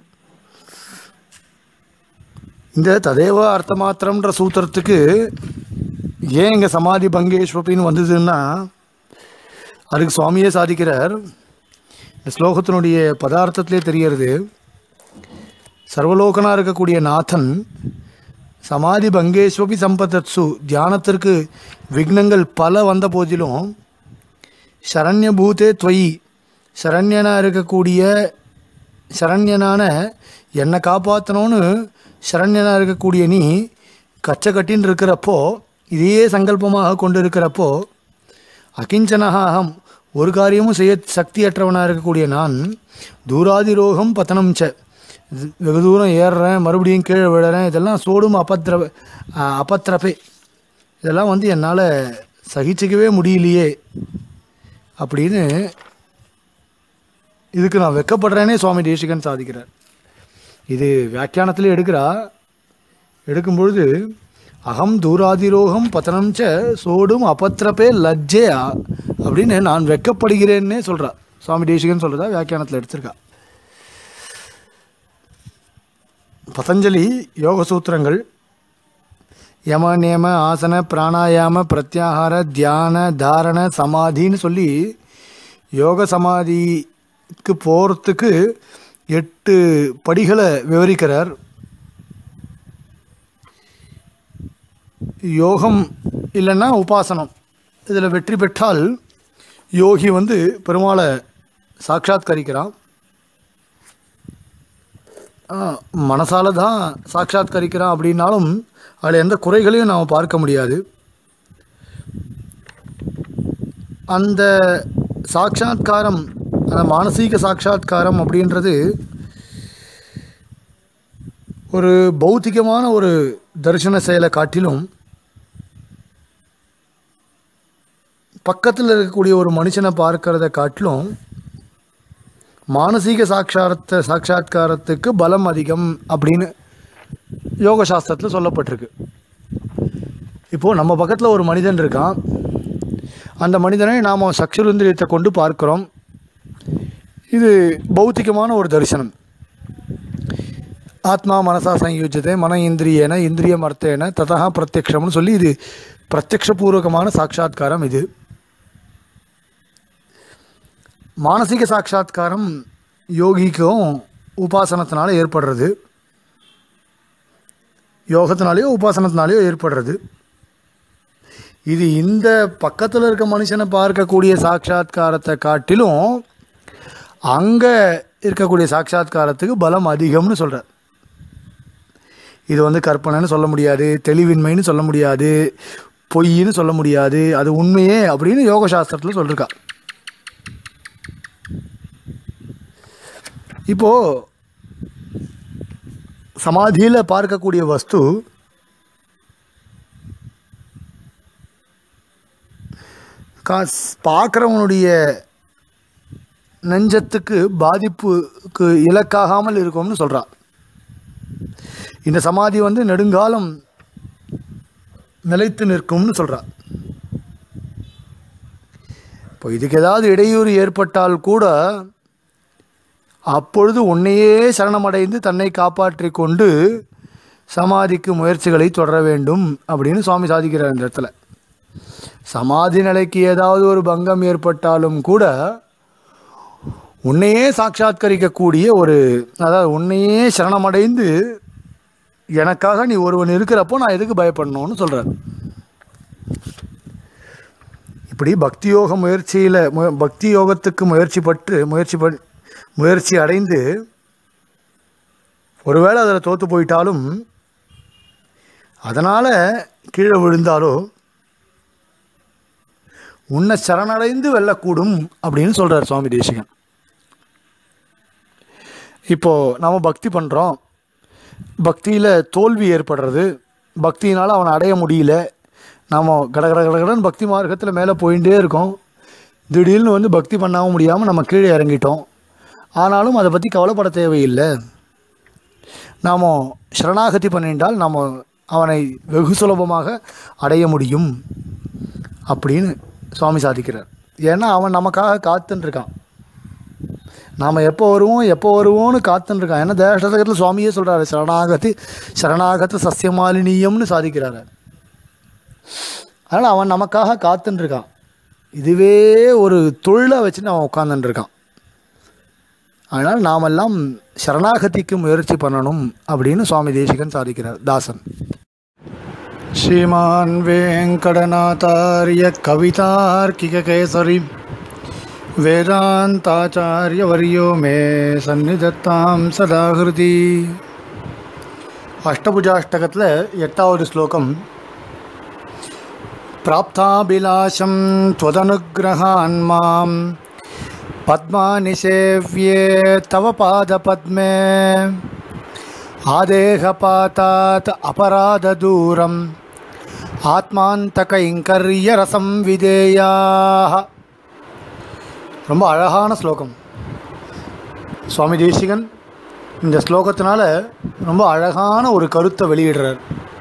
இந்த ததேவ அர்த்தமாத்திரம்ன்ற சூத்திரத்துக்கு ஏன் இங்கே சமாதி பங்கேஸ்வப்பின்னு வந்ததுன்னா அதுக்கு சுவாமியே சாதிக்கிறார். இந்த ஸ்லோகத்தினுடைய பதார்த்தத்திலே தெரிகிறது. சர்வலோகனாக இருக்கக்கூடிய நாதன் சமாதி பங்கேஸ்வபி சம்பத்தத்சு தியானத்திற்கு விக்னங்கள் பல வந்த போதிலும் சரண்யபூதே துவயி சரண்யனாக இருக்கக்கூடிய சரண்யனான என்னை காப்பாற்றணும்னு சரண்யனாக இருக்கக்கூடிய நீ கச்சை கட்டின்னு இருக்கிறப்போ இதையே சங்கல்பமாக கொண்டு இருக்கிறப்போ அகிஞ்சனஹாகம் ஒரு காரியமும் செய்ய சக்தியற்றவனாக இருக்கக்கூடிய நான் தூராதிரோகம் பத்தனம் ச வெகு தூரம் ஏறுறேன், மறுபடியும் கீழே விழுறேன், இதெல்லாம் சோடும் அபத்திர அபத்திரப்பே இதெல்லாம் வந்து என்னால் சகிச்சிக்கவே முடியலையே அப்படின்னு இதுக்கு நான் வெக்கப்படுறேனே சுவாமி தேசிகன் சாதிக்கிறார். இது வியாக்கியானத்திலே எடுக்கிறா. எடுக்கும்பொழுது அகம் தூராதிரோகம் பத்தனம் ச சோடும் அபத்திரப்பே லஜ்ஜே அப்படின்னு நான் வெக்கப்படுகிறேன்னே சொல்கிறா சுவாமி தேசிகன் சொல்கிறதா வியாக்கியானத்தில் எடுத்திருக்கா. பதஞ்சலி யோக சூத்திரங்கள் யம நியம ஆசன பிராணாயாம பிரத்யாகார தியான தாரண சமாதின்னு சொல்லி யோக சமாதிக்கு போகிறதுக்கு எட்டு படிகளை விவரிக்கிறார். யோகம் இல்லைன்னா உபாசனம். இதில் வெற்றி பெற்றால் யோகி வந்து பெருமாளை சாட்சாத்கரிக்கிறான். மனசால தான் சாட்சாத்கரிக்கிறான் அப்படின்னாலும் அதில் எந்த குறைகளையும் நாம் பார்க்க முடியாது. அந்த சாட்சாத்காரம் அந்த மானசீக சாட்சாத்காரம் அப்படின்றது ஒரு பௌத்திகமான ஒரு தரிசன செயலை காட்டிலும் பக்கத்தில் இருக்கக்கூடிய ஒரு மனுஷனை பார்க்கறத காட்டிலும் மானசீக சாட்சாத்த சாட்சாத்காரத்துக்கு பலம் அதிகம் அப்படின்னு யோக சாஸ்திரத்தில் சொல்லப்பட்டிருக்கு. இப்போது நம்ம பக்கத்தில் ஒரு மனிதன் இருக்கான். அந்த மனிதனை நாம் சக்ஷுரேந்திரியத்தை கொண்டு பார்க்குறோம். இது பௌத்திகமான ஒரு தரிசனம். ஆத்மா மனசா சயுஜ்யத்தை மன இந்திரியேன இந்திரியம் அர்த்தேன ததா பிரத்யக்ஷம்னு சொல்லி இது பிரத்யக்ஷபூர்வகமான சாட்சாத்காரம். இது மானசீக சாட்சாத்காரம் யோகிக்கும் உபாசனத்தினால ஏற்படுறது, யோகத்தினாலேயோ உபாசனத்தினாலேயோ ஏற்படுறது. இது இந்த பக்கத்தில் இருக்க மனுஷனை பார்க்கக்கூடிய சாட்சாத்காரத்தை காட்டிலும் அங்கே இருக்கக்கூடிய சாட்சாத்காரத்துக்கு பலம் அதிகம்னு சொல்கிறார். இது வந்து கற்பனைன்னு சொல்ல முடியாது, தெளிவின்மைன்னு சொல்ல முடியாது, பொய்ன்னு சொல்ல முடியாது, அது உண்மையே அப்படின்னு யோக சாஸ்திரத்தில் சொல்லியிருக்கா. இப்போது சமாதியில் பார்க்கக்கூடிய வஸ்து காஸ் பார்க்குறவனுடைய நெஞ்சத்துக்கு பாதிப்புக்கு இலக்காகாமல் இருக்கும்னு சொல்கிறான். இந்த சமாதி வந்து நெடுங்காலம் நிலைத்து நிற்கும்னு சொல்கிறான். இப்போ இதுக்கு ஏதாவது இடையூறு ஏற்பட்டால் கூட அப்பொழுது உன்னையே சரணமடைந்து தன்னை காப்பாற்றி கொண்டு சமாதிக்கு முயற்சிகளை தொடர வேண்டும் அப்படின்னு சுவாமி சாதிக்கிறார். இந்த இடத்துல சமாதி நிலைக்கு ஏதாவது ஒரு பங்கம் ஏற்பட்டாலும் கூட உன்னையே சாட்சாத்கரிக்கக்கூடிய ஒரு, அதாவது உன்னையே சரணமடைந்து எனக்காக நீ ஒருவன் இருக்கிறப்போ நான் எதுக்கு பயப்படணும்னு சொல்கிறார். இப்படி பக்தி யோக முயற்சியில் பக்தி யோகத்துக்கு முயற்சி பட்டு முயற்சி ப முயற்சி அடைந்து ஒருவேளை அதில் தோற்று போயிட்டாலும் அதனால் கீழே விழுந்தாலோ உன்னை சரணடைந்து வெல்லக்கூடும் அப்படின்னு சொல்கிறார் சுவாமி தேசிகன். இப்போது நம்ம பக்தி பண்ணுறோம், பக்தியில் தோல்வி ஏற்படுறது, பக்தியினால் அவனை அடைய முடியல, நாம் கடகட கடகடன் பக்தி மார்க்கத்தில் மேலே போயிட்டே இருக்கோம், திடீர்னு வந்து பக்தி பண்ணாமல் முடியாமல் நம்ம கீழே இறங்கிட்டோம். ஆனாலும் அதை பற்றி கவலைப்பட தேவையில்லை. நாம் சரணாகதி பண்ணிட்டால் நாம் அவனை வெகு சுலபமாக அடைய முடியும் அப்படின்னு சுவாமி சாதிக்கிறார். ஏன்னா அவன் நமக்காக காத்துன்ருக்கான். நாம் எப்போ வருவோம் எப்போ வருவோம்னு காத்துன்ருக்கான். ஏன்னா தேசத்தில் சுவாமியே சொல்கிறாரு, சரணாகதி சரணாகதி சசியமாலினியம்னு சாதிக்கிறாரு. அதனால் அவன் நமக்காக காத்துன்ருக்கான். இதுவே ஒரு தொழிலை வச்சுன்னு அவன் உட்காந்துட்டுருக்கான். அதனால் நாமெல்லாம் சரணாகதிக்கு முயற்சி பண்ணணும் அப்படின்னு சுவாமி தேசிகன் சாதிக்கிறார். தாசன். ஸ்ரீமான் வேங்கடநாதாரிய கவிதார்க்கிக கேசரி வேதாந்தாச்சாரிய வரியோ மே சந்நிதத்தாம் சதாகிருதி. அஷ்டபுஜாஷ்டகத்தில் எட்டாவது ஸ்லோகம். பிராப்தாபிலாஷம் த்வதனுக்ரஹான் மாம் பத்மானி சேவ்யே தவ பாத பத்மே ஆதேகபாதாத் அபராத தூரம் ஆத்மாந்த கைங்கர்ய ரசம் விதேயாக. ரொம்ப அழகான ஸ்லோகம். சுவாமி தேசிகன் இந்த ஸ்லோகத்தினால ரொம்ப அழகான ஒரு கருத்தை வெளியிடுறார்.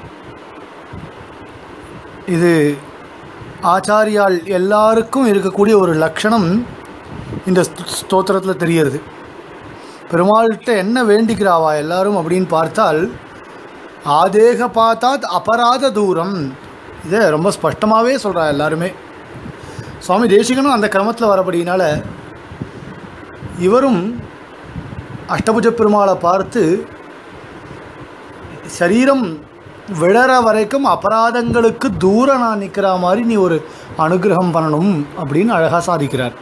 இது ஆச்சாரியால் எல்லாருக்கும் இருக்கக்கூடிய ஒரு லட்சணம் இந்த ஸ்தோத்திரத்தில் தெரிகிறது. பெருமாள்கிட்ட என்ன வேண்டிக்கிறாவா எல்லாரும் அப்படின்னு பார்த்தால், ஆதேக பார்த்தாத் அபராத தூரம். இதை ரொம்ப ஸ்பஷ்டமாகவே சொல்கிறா எல்லாருமே. சுவாமி தேசிகனும் அந்த கிரமத்தில் வரபடினால இவரும் அஷ்டபுஜ பெருமாளை பார்த்து சரீரம் விழற வரைக்கும் அபராதங்களுக்கு தூரம் நான் நிற்கிற மாதிரி நீ ஒரு அனுகிரகம் பண்ணணும் அப்படின்னு அழகாக சாதிக்கிறார்.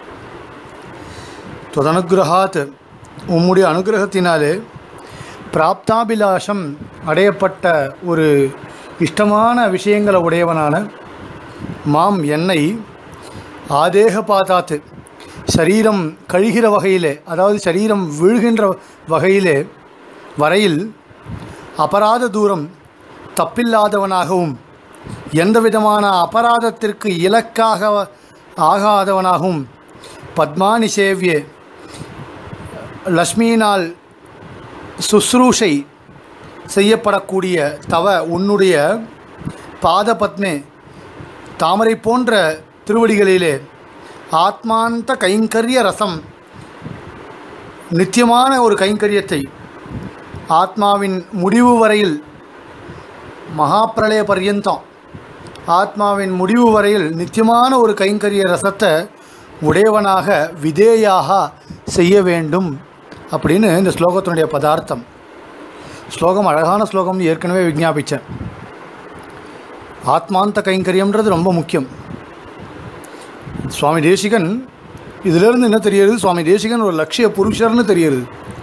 தொதனுகிரகாத், உம்முடைய அனுகிரகத்தினாலே பிராப்தாபிலாஷம் அடையப்பட்ட ஒரு இஷ்டமான விஷயங்களை உடையவனான மாம் என்னை ஆதேக பாதாத்து சரீரம் கழிகிற வகையிலே, அதாவது சரீரம் விழுகின்ற வகையிலே வரையில் அபராத தூரம் தப்பில்லாதவனாகவும் எந்த விதமான அபராதத்திற்கு இலக்காக ஆகாதவனாகவும் பத்மானி சேவ்யே லக்ஷ்மியினால் சுஸ்ரூஷை செய்யப்படக்கூடிய தவ உன்னுடைய பாத பத்மே தாமரை போன்ற திருவடிகளிலே ஆத்மாந்த கைங்கரிய ரசம் நித்தியமான ஒரு கைங்கரியத்தை ஆத்மாவின் முடிவு வரையில் மகாப்பிரளய பர்யந்தம் ஆத்மாவின் முடிவு வரையில் நித்தியமான ஒரு கைங்கரிய ரசத்தை உடையவனாக விதேயாக செய்ய வேண்டும் அப்படின்னு இந்த ஸ்லோகத்தினுடைய பதார்த்தம். ஸ்லோகம் அழகான ஸ்லோகம் ஏற்கனவே விஞ்ஞாபித்தேன். ஆத்மாந்த கைங்கரியம்ன்றது ரொம்ப முக்கியம். சுவாமி தேசிகன் இதிலிருந்து என்ன தெரியுது, சுவாமி தேசிகன் ஒரு லட்சிய புருஷர்னு தெரியுது.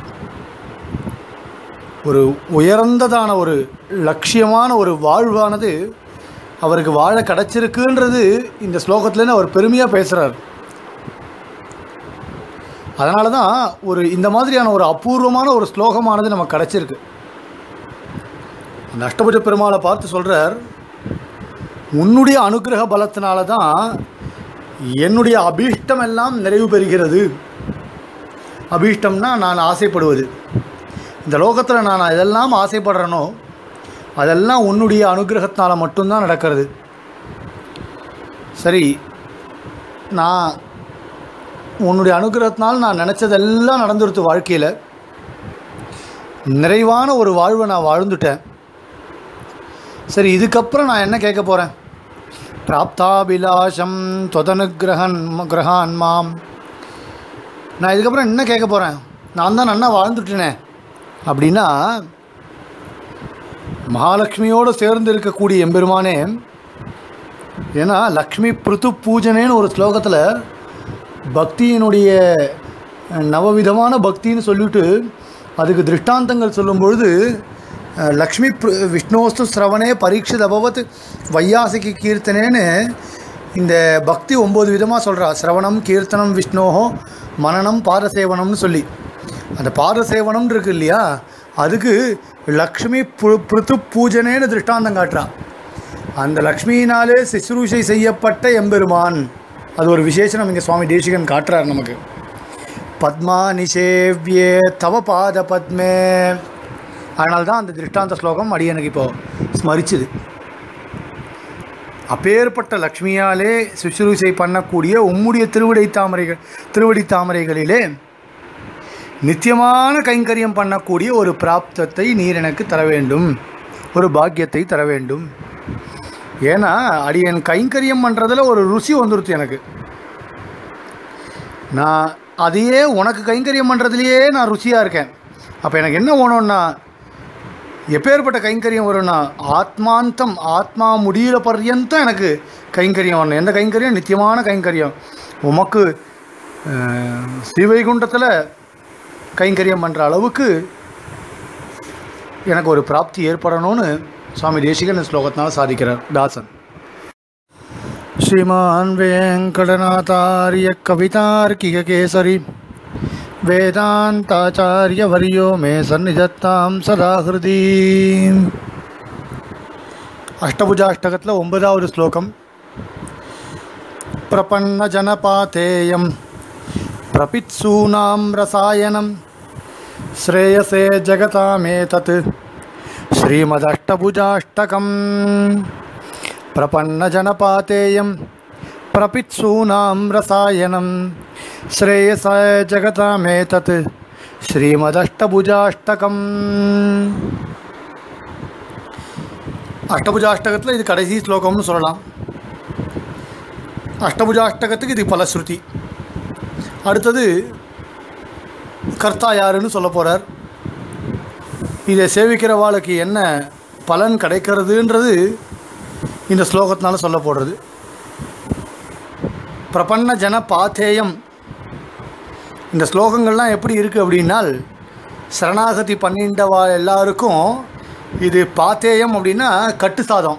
ஒரு உயர்ந்ததான ஒரு லட்சியமான ஒரு வாழ்வானது அவருக்கு வாழ கிடச்சிருக்குன்றது இந்த ஸ்லோகத்துலேருந்து அவர் பெருமையாக பேசுகிறார். அதனால தான் ஒரு இந்த மாதிரியான ஒரு அபூர்வமான ஒரு ஸ்லோகமானது நமக்கு கிடச்சிருக்கு. அந்த அஷ்டபுஜ பெருமாளை பார்த்து சொல்கிறார், உன்னுடைய அனுகிரக பலத்தினால தான் என்னுடைய அபீஷ்டம் எல்லாம் நிறைவு பெறுகிறது. அபீஷ்டம்னா நான் ஆசைப்படுவது. இந்த லோகத்தில் நான் எதெல்லாம் ஆசைப்படுறேனோ அதெல்லாம் உன்னுடைய அனுகிரகத்தினால் மட்டும்தான் நடக்கிறது. சரி, நான் உன்னுடைய அனுகிரகத்தினால் நான் நினச்சதெல்லாம் நடந்துருத்து. வாழ்க்கையில் நிறைவான ஒரு வாழ்வை நான் வாழ்ந்துட்டேன். சரி, இதுக்கப்புறம் நான் என்ன கேட்க போகிறேன்? பிராப்தாபிலாஷம் தொதனுகிரகன் கிரகான் மாம். நான் இதுக்கப்புறம் என்ன கேட்க போகிறேன்? நான் தான் நன்னா வாழ்ந்துட்டேனே அப்படின்னா, மகாலட்சுமியோடு சேர்ந்து இருக்கக்கூடிய எம்பெருமானே. ஏன்னா லக்ஷ்மி பிருத்து பூஜனேன்னு ஒரு ஸ்லோகத்தில் பக்தியினுடைய நவவிதமான பக்தின்னு சொல்லிவிட்டு அதுக்கு திருஷ்டாந்தங்கள் சொல்லும்பொழுது லக்ஷ்மி விஷ்ணோஸ்து ஸ்ரவணே பரீட்சித் அபவத் வையாசிகி கீர்த்தனேன்னு இந்த பக்தி ஒம்பது விதமாக சொல்கிறா. சிரவணம், கீர்த்தனம், விஷ்ணோஹோ, மனனம், பாதசேவனம்னு சொல்லி. அந்த பாதசேவனம் இருக்கு இல்லையா, அதுக்கு லக்ஷ்மி பு பிருத்து பூஜனேன்னு திருஷ்டாந்தம் காட்டுறான். அந்த லக்ஷ்மியினாலே சிசுரூஷை செய்யப்பட்ட எம்பெருமான், அது ஒரு விசேஷனம் இங்கே சுவாமி தேசிகன் காட்டுறார் நமக்கு. பத்மா நிஷேவ்யே தவ பாத பத்மே, அதனால்தான் அந்த திருஷ்டாந்த ஸ்லோகம் அடி எனக்கு இப்போது ஸ்மரிச்சுது. அப்பேற்பட்ட லக்ஷ்மியாலே சுசுரூஷை பண்ணக்கூடிய உம்முடைய திருவடி தாமரைகள் திருவடி தாமரைகளிலே நித்தியமான கைங்கரியம் பண்ணக்கூடிய ஒரு பிராப்தத்தை நீர் எனக்கு தர வேண்டும், ஒரு பாக்கியத்தை தர வேண்டும். ஏன்னா அடியன் கைங்கரியம் பண்ணுறதில் ஒரு ருசி வந்துருச்சு எனக்கு. நான் அதையே உனக்கு கைங்கரியம் பண்ணுறதுலையே நான் ருசியாக இருக்கேன். அப்போ எனக்கு என்ன வேணும்னா, எப்பேற்பட்ட கைங்கரியம் வரும்னா ஆத்மாந்தம், ஆத்மா முடிகிற பர்யந்தம் எனக்கு கைங்கரியம் வரணும். எந்த கைங்கரியம்? நித்தியமான கைங்கரியம். உமக்கு ஸ்ரீவைகுண்டத்தில் கைங்கரியம் பண்ணுற அளவுக்கு எனக்கு ஒரு பிராப்தி ஏற்படணும்னு சுவாமி தேசிகன் ஸ்லோகத்தினால் சாதிக்கிறார் தாசன். ஸ்ரீமான் வெங்கடநாதாரிய கவிதார்க்கிக கேசரி வேதாந்தாச்சாரியவரியோ மே சந்நிதத்தாம் சதா ஹிருதி. அஷ்டபுஜாஷ்டகத்தில் ஒன்பதாவது ஸ்லோகம். பிரபன்ன ஜனபாதேயம் பிரபித்சூனாம் ரசாயனம் ஸ்ரேயசே ஜகதாமேதத் ஸ்ரீமதஷ்டபுஜாஷ்டகம். பிரபன்ன ஜனபாதேயம் பிரபித்சூனாம் ரசாயனம் ஸ்ரேயச ஜகதாமேதத் ஸ்ரீமதஷ்டபுஜாஷ்டகம். அஷ்டபுஜாஷ்டகத்தில் இது கடைசி ஸ்லோகம்னு சொல்லலாம். அஷ்டபுஜாஷ்டகத்துக்கு இது பலஸ்ருதி. அடுத்தது கர்த்தா யாருன்னு சொல்ல போகிறார். இதை சேவிக்கிறவாளுக்கு என்ன பலன் கிடைக்கிறதுன்றது இந்த ஸ்லோகத்தினால சொல்ல போடுறது. பிரபன்ன ஜன பாத்தேயம், இந்த ஸ்லோகங்கள்லாம் எப்படி இருக்குது அப்படின்னால், சரணாகதி பண்ணிண்டவா எல்லாருக்கும் இது பாத்தேயம் அப்படின்னா கட்டு சாதம்,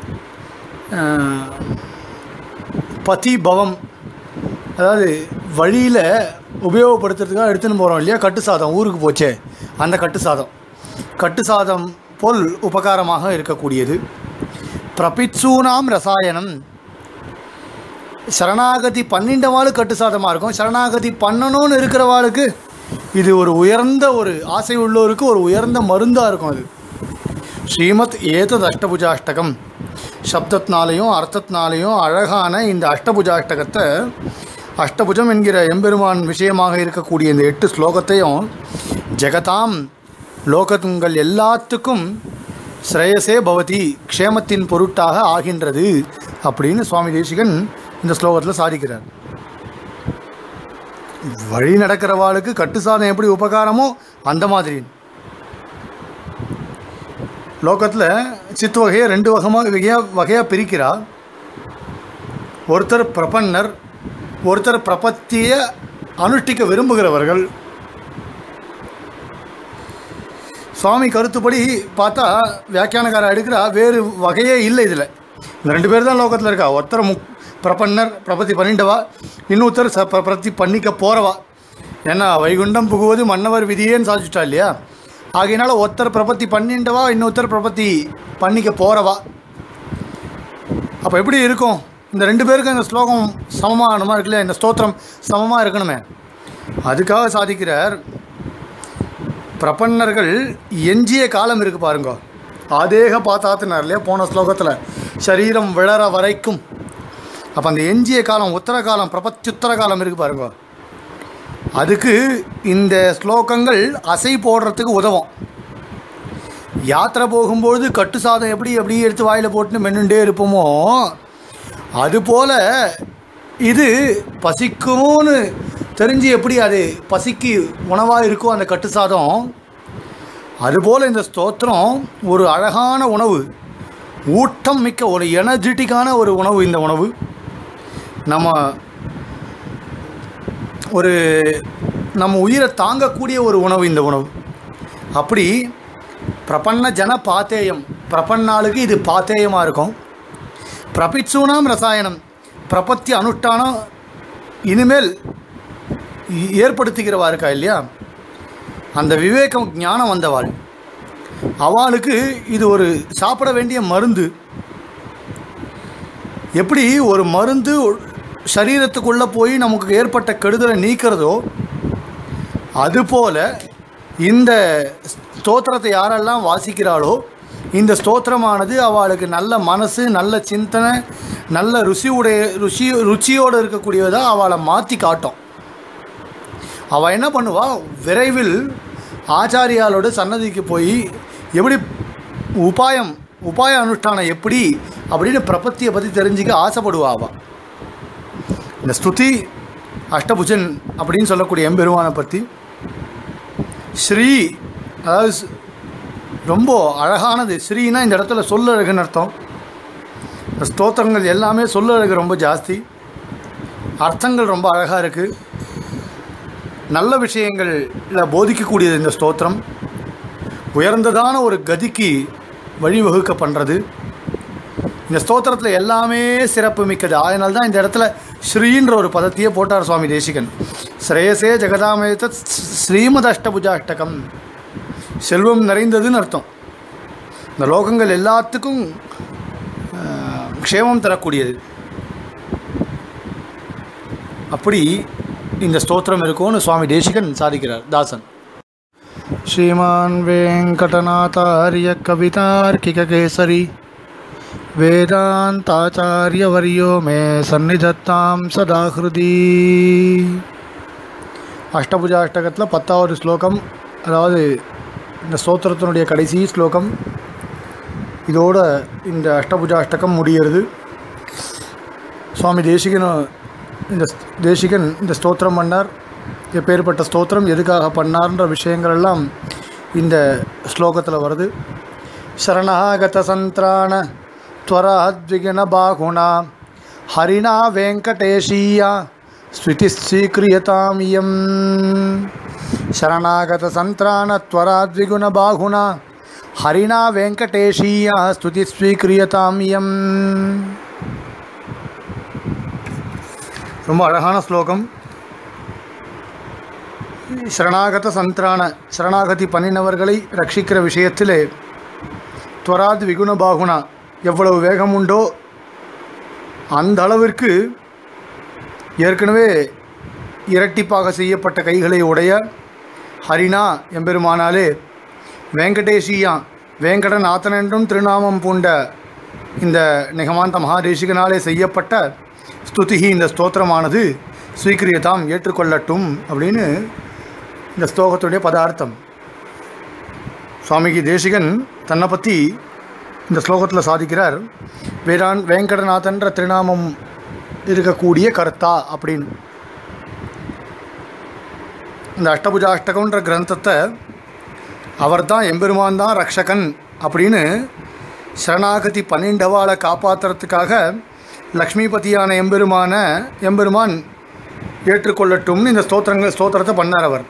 பதி பவம், அதாவது வழியில் உபயோகப்படுத்துறதுக்காக எடுத்துன்னு போகிறோம் இல்லையா, கட்டு சாதம் ஊருக்கு போச்சே அந்த கட்டு சாதம், கட்டு சாதம் போல் உபகாரமாக இருக்கக்கூடியது. பிரபித்சூனாம் ரசாயனம், சரணாகதி பன்னிண்டவாளுக்கு கட்டு சாதமாக இருக்கும். சரணாகதி பண்ணணும்னு இருக்கிறவாளுக்கு இது ஒரு உயர்ந்த ஒரு ஆசை உள்ளோருக்கு ஒரு உயர்ந்த மருந்தாக இருக்கும். அது ஸ்ரீமத் ஏதத் அஷ்டபுஜாஷ்டகம், சப்தத்தினாலையும் அர்த்தத்தினாலையும் அழகான இந்த அஷ்டபுஜாஷ்டகத்தை, அஷ்டபுஜம் என்கிற எம்பெருமான் விஷயமாக இருக்கக்கூடிய இந்த எட்டு ஸ்லோகத்தையும் ஜெகதாம் லோகங்கள் எல்லாத்துக்கும் ஸ்ரேயசே பவதி, க்ஷேமத்தின் பொருட்டாக ஆகின்றது அப்படின்னு சுவாமி தேசிகன் இந்த ஸ்லோகத்தில் சாதிக்கிறார். வழி நடக்கிறவாளுக்கு கட்டு சாதம் எப்படி உபகாரமோ அந்த மாதிரி லோகத்தில் சித்து வகையை ரெண்டு வகமாக வகையாக வகையாக பிரிக்கிறார். ஒருத்தர் பிரபன்னர், ஒருத்தர் பிரபத்தியை அனுஷ்டிக்க விரும்புகிறவர்கள். சுவாமி கருத்துப்படி பார்த்தா வியாக்கியானக்காரர் எடுக்கிறா வேறு வகையே இல்லை. இதில் இந்த ரெண்டு பேர் தான் லோகத்தில் இருக்கா. ஒருத்தர் முக் பிரபன்னர், பிரபத்தி பண்ணிண்டவா, இன்னொருத்தர் ச பிரபத்தி பண்ணிக்க போகிறவா. ஏன்னா வைகுண்டம் புகுவது மன்னவர் விதியேன்னு சாதிச்சுட்டா இல்லையா, ஆகையினால ஒருத்தர் பிரபத்தி பண்ணிண்டவா, இன்னொருத்தர் பிரபத்தி பண்ணிக்க போகிறவா. அப்போ எப்படி இருக்கும்? இந்த ரெண்டு பேருக்கும் இந்த ஸ்லோகம் சமமானமாக இருக்குல்லையா, இந்த ஸ்தோத்திரம் சமமாக இருக்கணுமே, அதுக்காக சாதிக்கிறார். பிரபன்னர்கள் எஞ்சிய காலம் இருக்குது பாருங்க, ஆதேக பாத்தாத்தினார் இல்லையா போன ஸ்லோகத்தில், சரீரம் விழற வரைக்கும். அப்போ அந்த எஞ்சிய காலம், உத்தர காலம், பிரபத்யுத்தர காலம் இருக்குது பாருங்க, அதுக்கு இந்த ஸ்லோகங்கள் அசை போடுறதுக்கு உதவும். யாத்திரை போகும்பொழுது கட்டு சாதம் எப்படி எப்படி எடுத்து வாயில் போட்டுன்னு மென்னுண்டே இருப்போமோ, அதுபோல் இது பசிக்கும்னு தெரிஞ்சு எப்படி அது பசிக்கு உணவாக இருக்கும் அந்த கட்டு சாதம், அதுபோல் இந்த ஸ்தோத்திரம் ஒரு அழகான உணவு, ஊட்டம் மிக்க ஒரு எனர்ஜெட்டிக்கான ஒரு உணவு. இந்த உணவு நம்ம ஒரு நம்ம உயிரை தாங்கக்கூடிய ஒரு உணவு. இந்த உணவு அப்படி பிரபன்ன ஜன பாத்தேயம், பிரபன்னாளுக்கு இது பாத்தேயமாக இருக்கும். பிரபிட்சூனாம் ரசாயனம், பிரபத்தி அனுஷ்டானம் இனிமேல் ஏற்படுத்திக்கிறவா இருக்கா இல்லையா, அந்த விவேகம் ஞானம் வந்தவாள், அவளுக்கு இது ஒரு சாப்பிட வேண்டிய மருந்து. எப்படி ஒரு மருந்து சரீரத்துக்குள்ளே போய் நமக்கு ஏற்பட்ட கெடுதலை நீக்கிறதோ, அதுபோல் இந்த ஸ்தோத்திரத்தை யாரெல்லாம் வாசிக்கிறாளோ இந்த ஸ்தோத்திரமானது அவளுக்கு நல்ல மனசு, நல்ல சிந்தனை, நல்ல ருசி உடைய ருசி ருச்சியோடு இருக்கக்கூடியதாக அவளை மாற்றி காட்டும். அவள் என்ன பண்ணுவாள், விரைவில் ஆச்சாரியாலோட சன்னதிக்கு போய் எப்படி உபாயம் உபாய அனுஷ்டானம் எப்படி அப்படின்னு பிரபத்தியை பற்றி தெரிஞ்சுக்க ஆசைப்படுவா. அவள் இந்த ஸ்துதி அஷ்டபுஜன் அப்படின்னு சொல்லக்கூடிய எம்பெருமானை பற்றி, ஸ்ரீ அதாவது ரொம்ப அழகானது. ஸ்ரீனா இந்த இடத்துல சொல்லழகுன்னு அர்த்தம். இந்த ஸ்தோத்திரங்கள் எல்லாமே சொல்லழகு ரொம்ப ஜாஸ்தி, அர்த்தங்கள் ரொம்ப அழகாக இருக்குது, நல்ல விஷயங்களில் போதிக்கக்கூடியது இந்த ஸ்தோத்திரம். உயர்ந்ததான ஒரு கதிக்கு வழிவகுக்க பண்ணுறது இந்த ஸ்தோத்திரத்தில் எல்லாமே சிறப்பு மிக்கது. அதனால தான் இந்த இடத்துல ஸ்ரீன்ற ஒரு பதத்தையே போட்டார் சுவாமி தேசிகன். ஸ்ரேயசே ஜெகதாமயத்த ஸ்ரீமத் அஷ்டபுஜாஷ்டகம், செல்வம் நிறைந்ததுன்னு அர்த்தம். இந்த லோகங்கள் எல்லாத்துக்கும் க்ஷேமம் தரக்கூடியது. அப்படி இந்த ஸ்தோத்திரம் இருக்கும்னு சுவாமி தேசிகன் சாதிக்கிறார். தாசன் ஸ்ரீமான் வெங்கடநாதாரிய கவிதார்க்கிக கேசரி வேதாந்தாச்சாரியவர்யோ மே சந்நிதத்தாம் சதா ஹிருதி. அஷ்டபுஜாஷ்டகத்தில் பத்தாவது ஸ்லோகம், அதாவது இந்த ஸ்தோத்திரத்தினுடைய கடைசி ஸ்லோகம். இதோட இந்த அஷ்டபுஜாஷ்டகம் முடிகிறது. சுவாமி தேசிகன் இந்த தேசிகன் இந்த ஸ்தோத்திரம் பண்ணார். எப்பேற்பட்ட ஸ்தோத்திரம் எதுக்காக பண்ணார்ன்ற விஷயங்கள் எல்லாம் இந்த ஸ்லோகத்தில் வருது. சரணாகத சந்திராண த்வராத்விகன பாகுணா ஹரிணா வெங்கடேஷீயா ஸ்ருதி ஸ்வீக்ரியதாம் இயம். சரணாகத சந்திராண த்வராத்விகுண பாகுணா ஹரிணா வெங்கடேஷீயா ஸ்துதி ஸ்வீக்ரியதாம் இயம். ரொம்ப அழகான ஸ்லோகம். சரணாகத சந்திரான, சரணாகதி பண்ணினவர்களை ரட்சிக்கிற விஷயத்திலே துவராத் விகுண பாகுணா, எவ்வளவு வேகம் உண்டோ அந்த அளவிற்கு ஏற்கனவே இரட்டிப்பாக செய்யப்பட்ட கைகளை உடைய ஹரிணா எம்பெருமானாலே வெங்கடேஷியா, வேங்கடநாதன் என்றும் திருநாமம் பூண்ட இந்த நிகமாந்த மகாதேசிகனாலே செய்யப்பட்ட ஸ்துதிகி, இந்த ஸ்தோத்திரமானது ஸ்வீக்கிரியதாம் ஏற்றுக்கொள்ளட்டும் அப்படின்னு இந்த ஸ்லோகத்துடைய பதார்த்தம். சுவாமிக்கு தேசிகன் தன்னை பற்றி இந்த ஸ்லோகத்தில் சாதிக்கிறார். வேதான் வேங்கடநாதன்ற திருநாமம் இருக்கக்கூடிய கர்த்தா அப்படின்னு. இந்த அஷ்டபுஜாஷ்டகம்ன்ற கிரந்தத்தை அவர் தான் எம்பெருமான் தான் ரக்ஷகன் அப்படின்னு சரணாகதி பன்னெண்டவாளை காப்பாற்றுறதுக்காக லக்ஷ்மிபதியான எம்பெருமான எம்பெருமான் ஏற்றுக்கொள்ளட்டும்னு இந்த ஸ்தோத்திரங்கள் ஸ்தோத்திரத்தை பண்ணார் அவர்.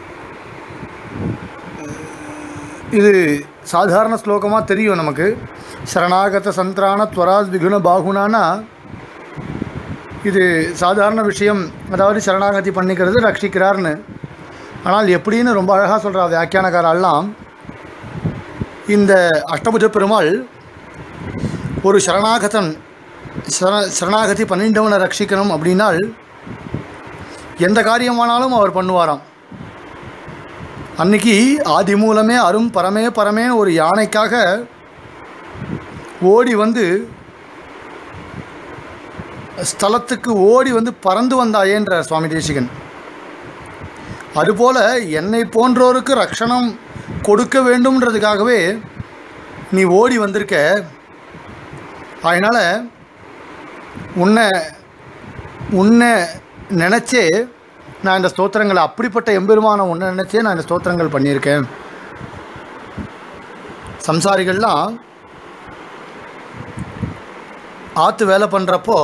இது சாதாரண ஸ்லோகமாக தெரியும் நமக்கு. சரணாகத சந்திரான துவராத் விகுண பாகுனானா இது சாதாரண விஷயம், அதாவது சரணாகதி பண்ணிக்கிறது ரட்சிக்கிறார்னு. ஆனால் எப்படின்னு ரொம்ப அழகாக சொல்கிறா வியாக்கியானக்காரெல்லாம். இந்த அஷ்டபுஜ பெருமாள் ஒரு சரணாகதன் சர சரணாகதி பன்னெண்டவனை ரட்சிக்கணும் அப்படின்னால் எந்த காரியமானாலும் அவர் பண்ணுவாராம். அன்னைக்கு ஆதி மூலமே அரும் பரமே பரமேன்னு ஒரு யானைக்காக ஓடி வந்து ஸ்தலத்துக்கு ஓடி வந்து பறந்து வந்தாயேன்ற சுவாமி தேசிகன். அதுபோல் என்னை போன்றோருக்கு ரட்சணம் கொடுக்க வேண்டும்ன்றதுக்காகவே நீ ஓடி வந்திருக்க. அதனால் உன்னை உன்னை நினச்சே நான் இந்த ஸ்தோத்திரங்களை, அப்படிப்பட்ட எம்பெருமான ஒன்று நினச்சே நான் இந்த ஸ்தோத்திரங்கள் பண்ணியிருக்கேன். சம்சாரிகள்லாம் ஆற்று வேலை பண்ணுறப்போ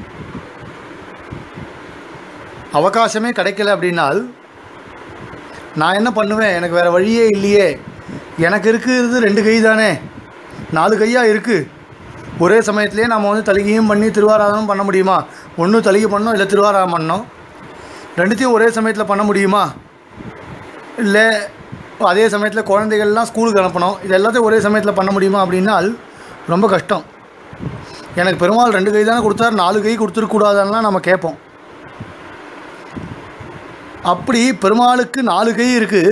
அவகாசமே கிடைக்கல அப்படின்னால் நான் என்ன பண்ணுவேன், எனக்கு வேறு வழியே இல்லையே, எனக்கு இருக்கிறது ரெண்டு கை தானே, நாலு கையாக இருக்குது, ஒரே சமயத்துலேயே நம்ம வந்து தலிகையும் பண்ணி திருவாராதனம் பண்ண முடியுமா? ஒன்று தலிகை பண்ணோம், இல்லை திருவாராதனம் பண்ணோம், ரெண்டுத்தையும் ஒரே சமயத்தில் பண்ண முடியுமா? இல்லை அதே சமயத்தில் குழந்தைகள்லாம் ஸ்கூலுக்கு அனுப்பணும், இது எல்லாத்தையும் ஒரே சமயத்தில் பண்ண முடியுமா அப்படின்னால் ரொம்ப கஷ்டம். எனக்கு பெருமாள் ரெண்டு கை தானே கொடுத்தார், நாலு கை கொடுத்துருக்கூடாதுன்னா நம்ம கேட்போம். அப்படி பெருமாளுக்கு நாலு கை இருக்குது.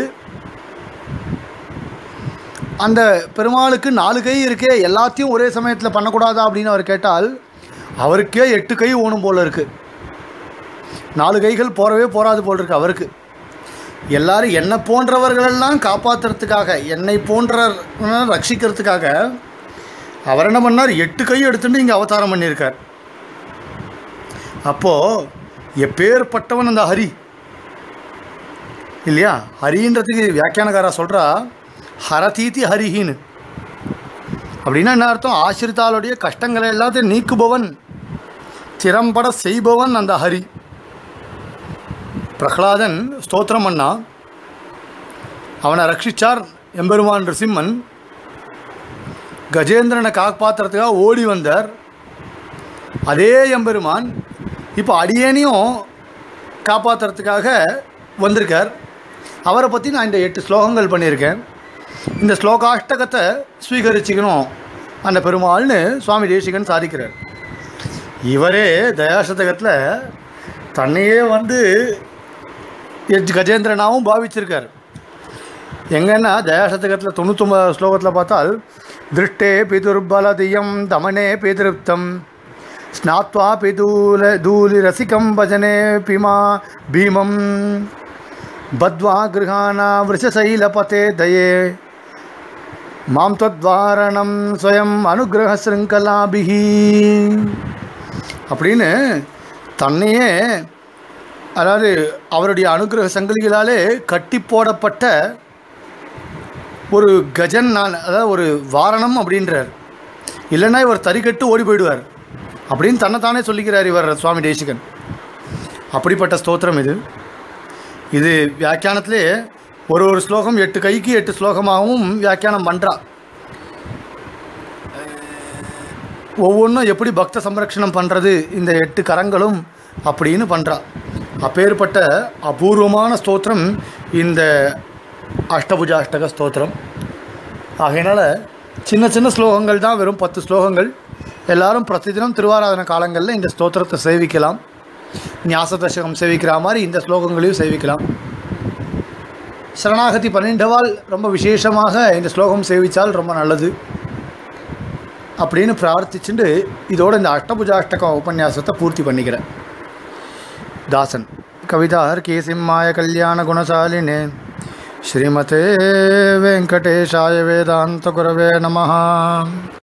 அந்த பெருமாளுக்கு நாலு கை இருக்கே, எல்லாத்தையும் ஒரே சமயத்தில் பண்ணக்கூடாதா அப்படின்னு அவர் கேட்டால் அவருக்கே எட்டு கை ஓணும் போல் இருக்குது. நாலு கைகள் போகிறவே போகாது போல் இருக்குது அவருக்கு. எல்லாரும் என்னை போன்றவர்களெல்லாம் காப்பாற்றுறதுக்காக, என்னை போன்ற ரட்சிக்கிறதுக்காக அவர் என்ன பண்ணார், எட்டு கை எடுத்துட்டு இங்கே அவதாரம் பண்ணியிருக்கார். அப்போது எப்பேற்பட்டவன் அந்த ஹரி இல்லையா? ஹரின்றதுக்கு வியாக்கியானக்காரா சொல்கிறா ஹரதீதி ஹரிஹின்னு. அப்படின்னா என்ன அர்த்தம்? ஆசிரித்தாளுடைய கஷ்டங்களை எல்லாத்தையும் நீக்குபவன், திறம்பட செய்பவன் அந்த ஹரி. பிரகலாதன் ஸ்தோத்திரம் பண்ணா, அவனை ரட்சிச்சார் எம்பெருமான் ரிசிம்மன். கஜேந்திரனை காப்பாற்றுறதுக்காக ஓடி வந்தார் அதே எம்பெருமான். இப்போ அடியேனையும் காப்பாற்றுறதுக்காக வந்திருக்கார். அவரை பற்றி நான் இந்த எட்டு ஸ்லோகங்கள் பண்ணியிருக்கேன். இந்த ஸ்லோகாஷ்டகத்தை ஸ்வீகரிச்சிக்கணும் அந்த பெருமாள்னு சுவாமி தேசிகன் சாதிக்கிறார். இவரே தயாசதகத்தில் தன்னையே வந்து கஜேந்திரனாகவும் பாவிச்சிருக்கார். எங்கன்னா தயாசதகத்தில் தொண்ணூத்தொம்பது ஸ்லோகத்தில் பார்த்தால் திருஷ்டே பிதுர்பலதியம் தமனே பிதிருப்தம் ஸ்நாத்வா பிதூல தூலி ரசிகம் பஜனே பிமா பீமம் பத்வா கிருஹானா விருஷசைலபதே தயே மாம் தத்வாரணம் ஸ்வயம் அனுகிரக ஸ்ருங்கலாபிஹி அப்படின்னு தன்னையே, அதாவது அவருடைய அனுகிரக சங்கிலிகளாலே கட்டி போடப்பட்ட ஒரு கஜன் நான், அதாவது ஒரு வாரணம் அப்படின்றார். இல்லைன்னா இவர் தறிக்கட்டு ஓடி போயிடுவார் அப்படின்னு தன்னைத்தானே சொல்லிக்கிறார் இவர் சுவாமி தேசிகன். அப்படிப்பட்ட ஸ்தோத்திரம் இது. இது வியாக்கியானத்திலே ஒரு ஒரு ஸ்லோகம் எட்டு கைக்கு எட்டு ஸ்லோகமாகவும் வியாக்கியானம் பண்ணுறா. ஒவ்வொன்றும் எப்படி பக்த சம்ரக்ஷணம் பண்ணுறது இந்த எட்டு கரங்களும் அப்படின்னு பண்ணுறா. அப்பேற்பட்ட அபூர்வமான ஸ்தோத்திரம் இந்த அஷ்டபுஜாஷ்டக ஸ்தோத்திரம். ஆகையினால் சின்ன சின்ன ஸ்லோகங்கள் தான், வெறும் பத்து ஸ்லோகங்கள். எல்லாரும் பிரதிதினம் திருவாராதன காலங்களில் இந்த ஸ்தோத்திரத்தை சேவிக்கலாம். ஞாச தசகம் சேவிக்கிற மாதிரி இந்த ஸ்லோகங்களையும் சேவிக்கலாம். சரணாகதி பன்னெண்டவால் ரொம்ப விசேஷமாக இந்த ஸ்லோகம் சேவித்தால் ரொம்ப நல்லது அப்படின்னு பிரார்த்திச்சுட்டு இதோடு இந்த அஷ்டபுஜாஷ்டகம் உபன்யாசத்தை பூர்த்தி பண்ணிக்கிறேன். தாசன் கவிதார் கேசிம்மாய கல்யாண குணசாலினே ஸ்ரீமதே வெங்கடேஷாய வேதாந்த குரவே நமஹ.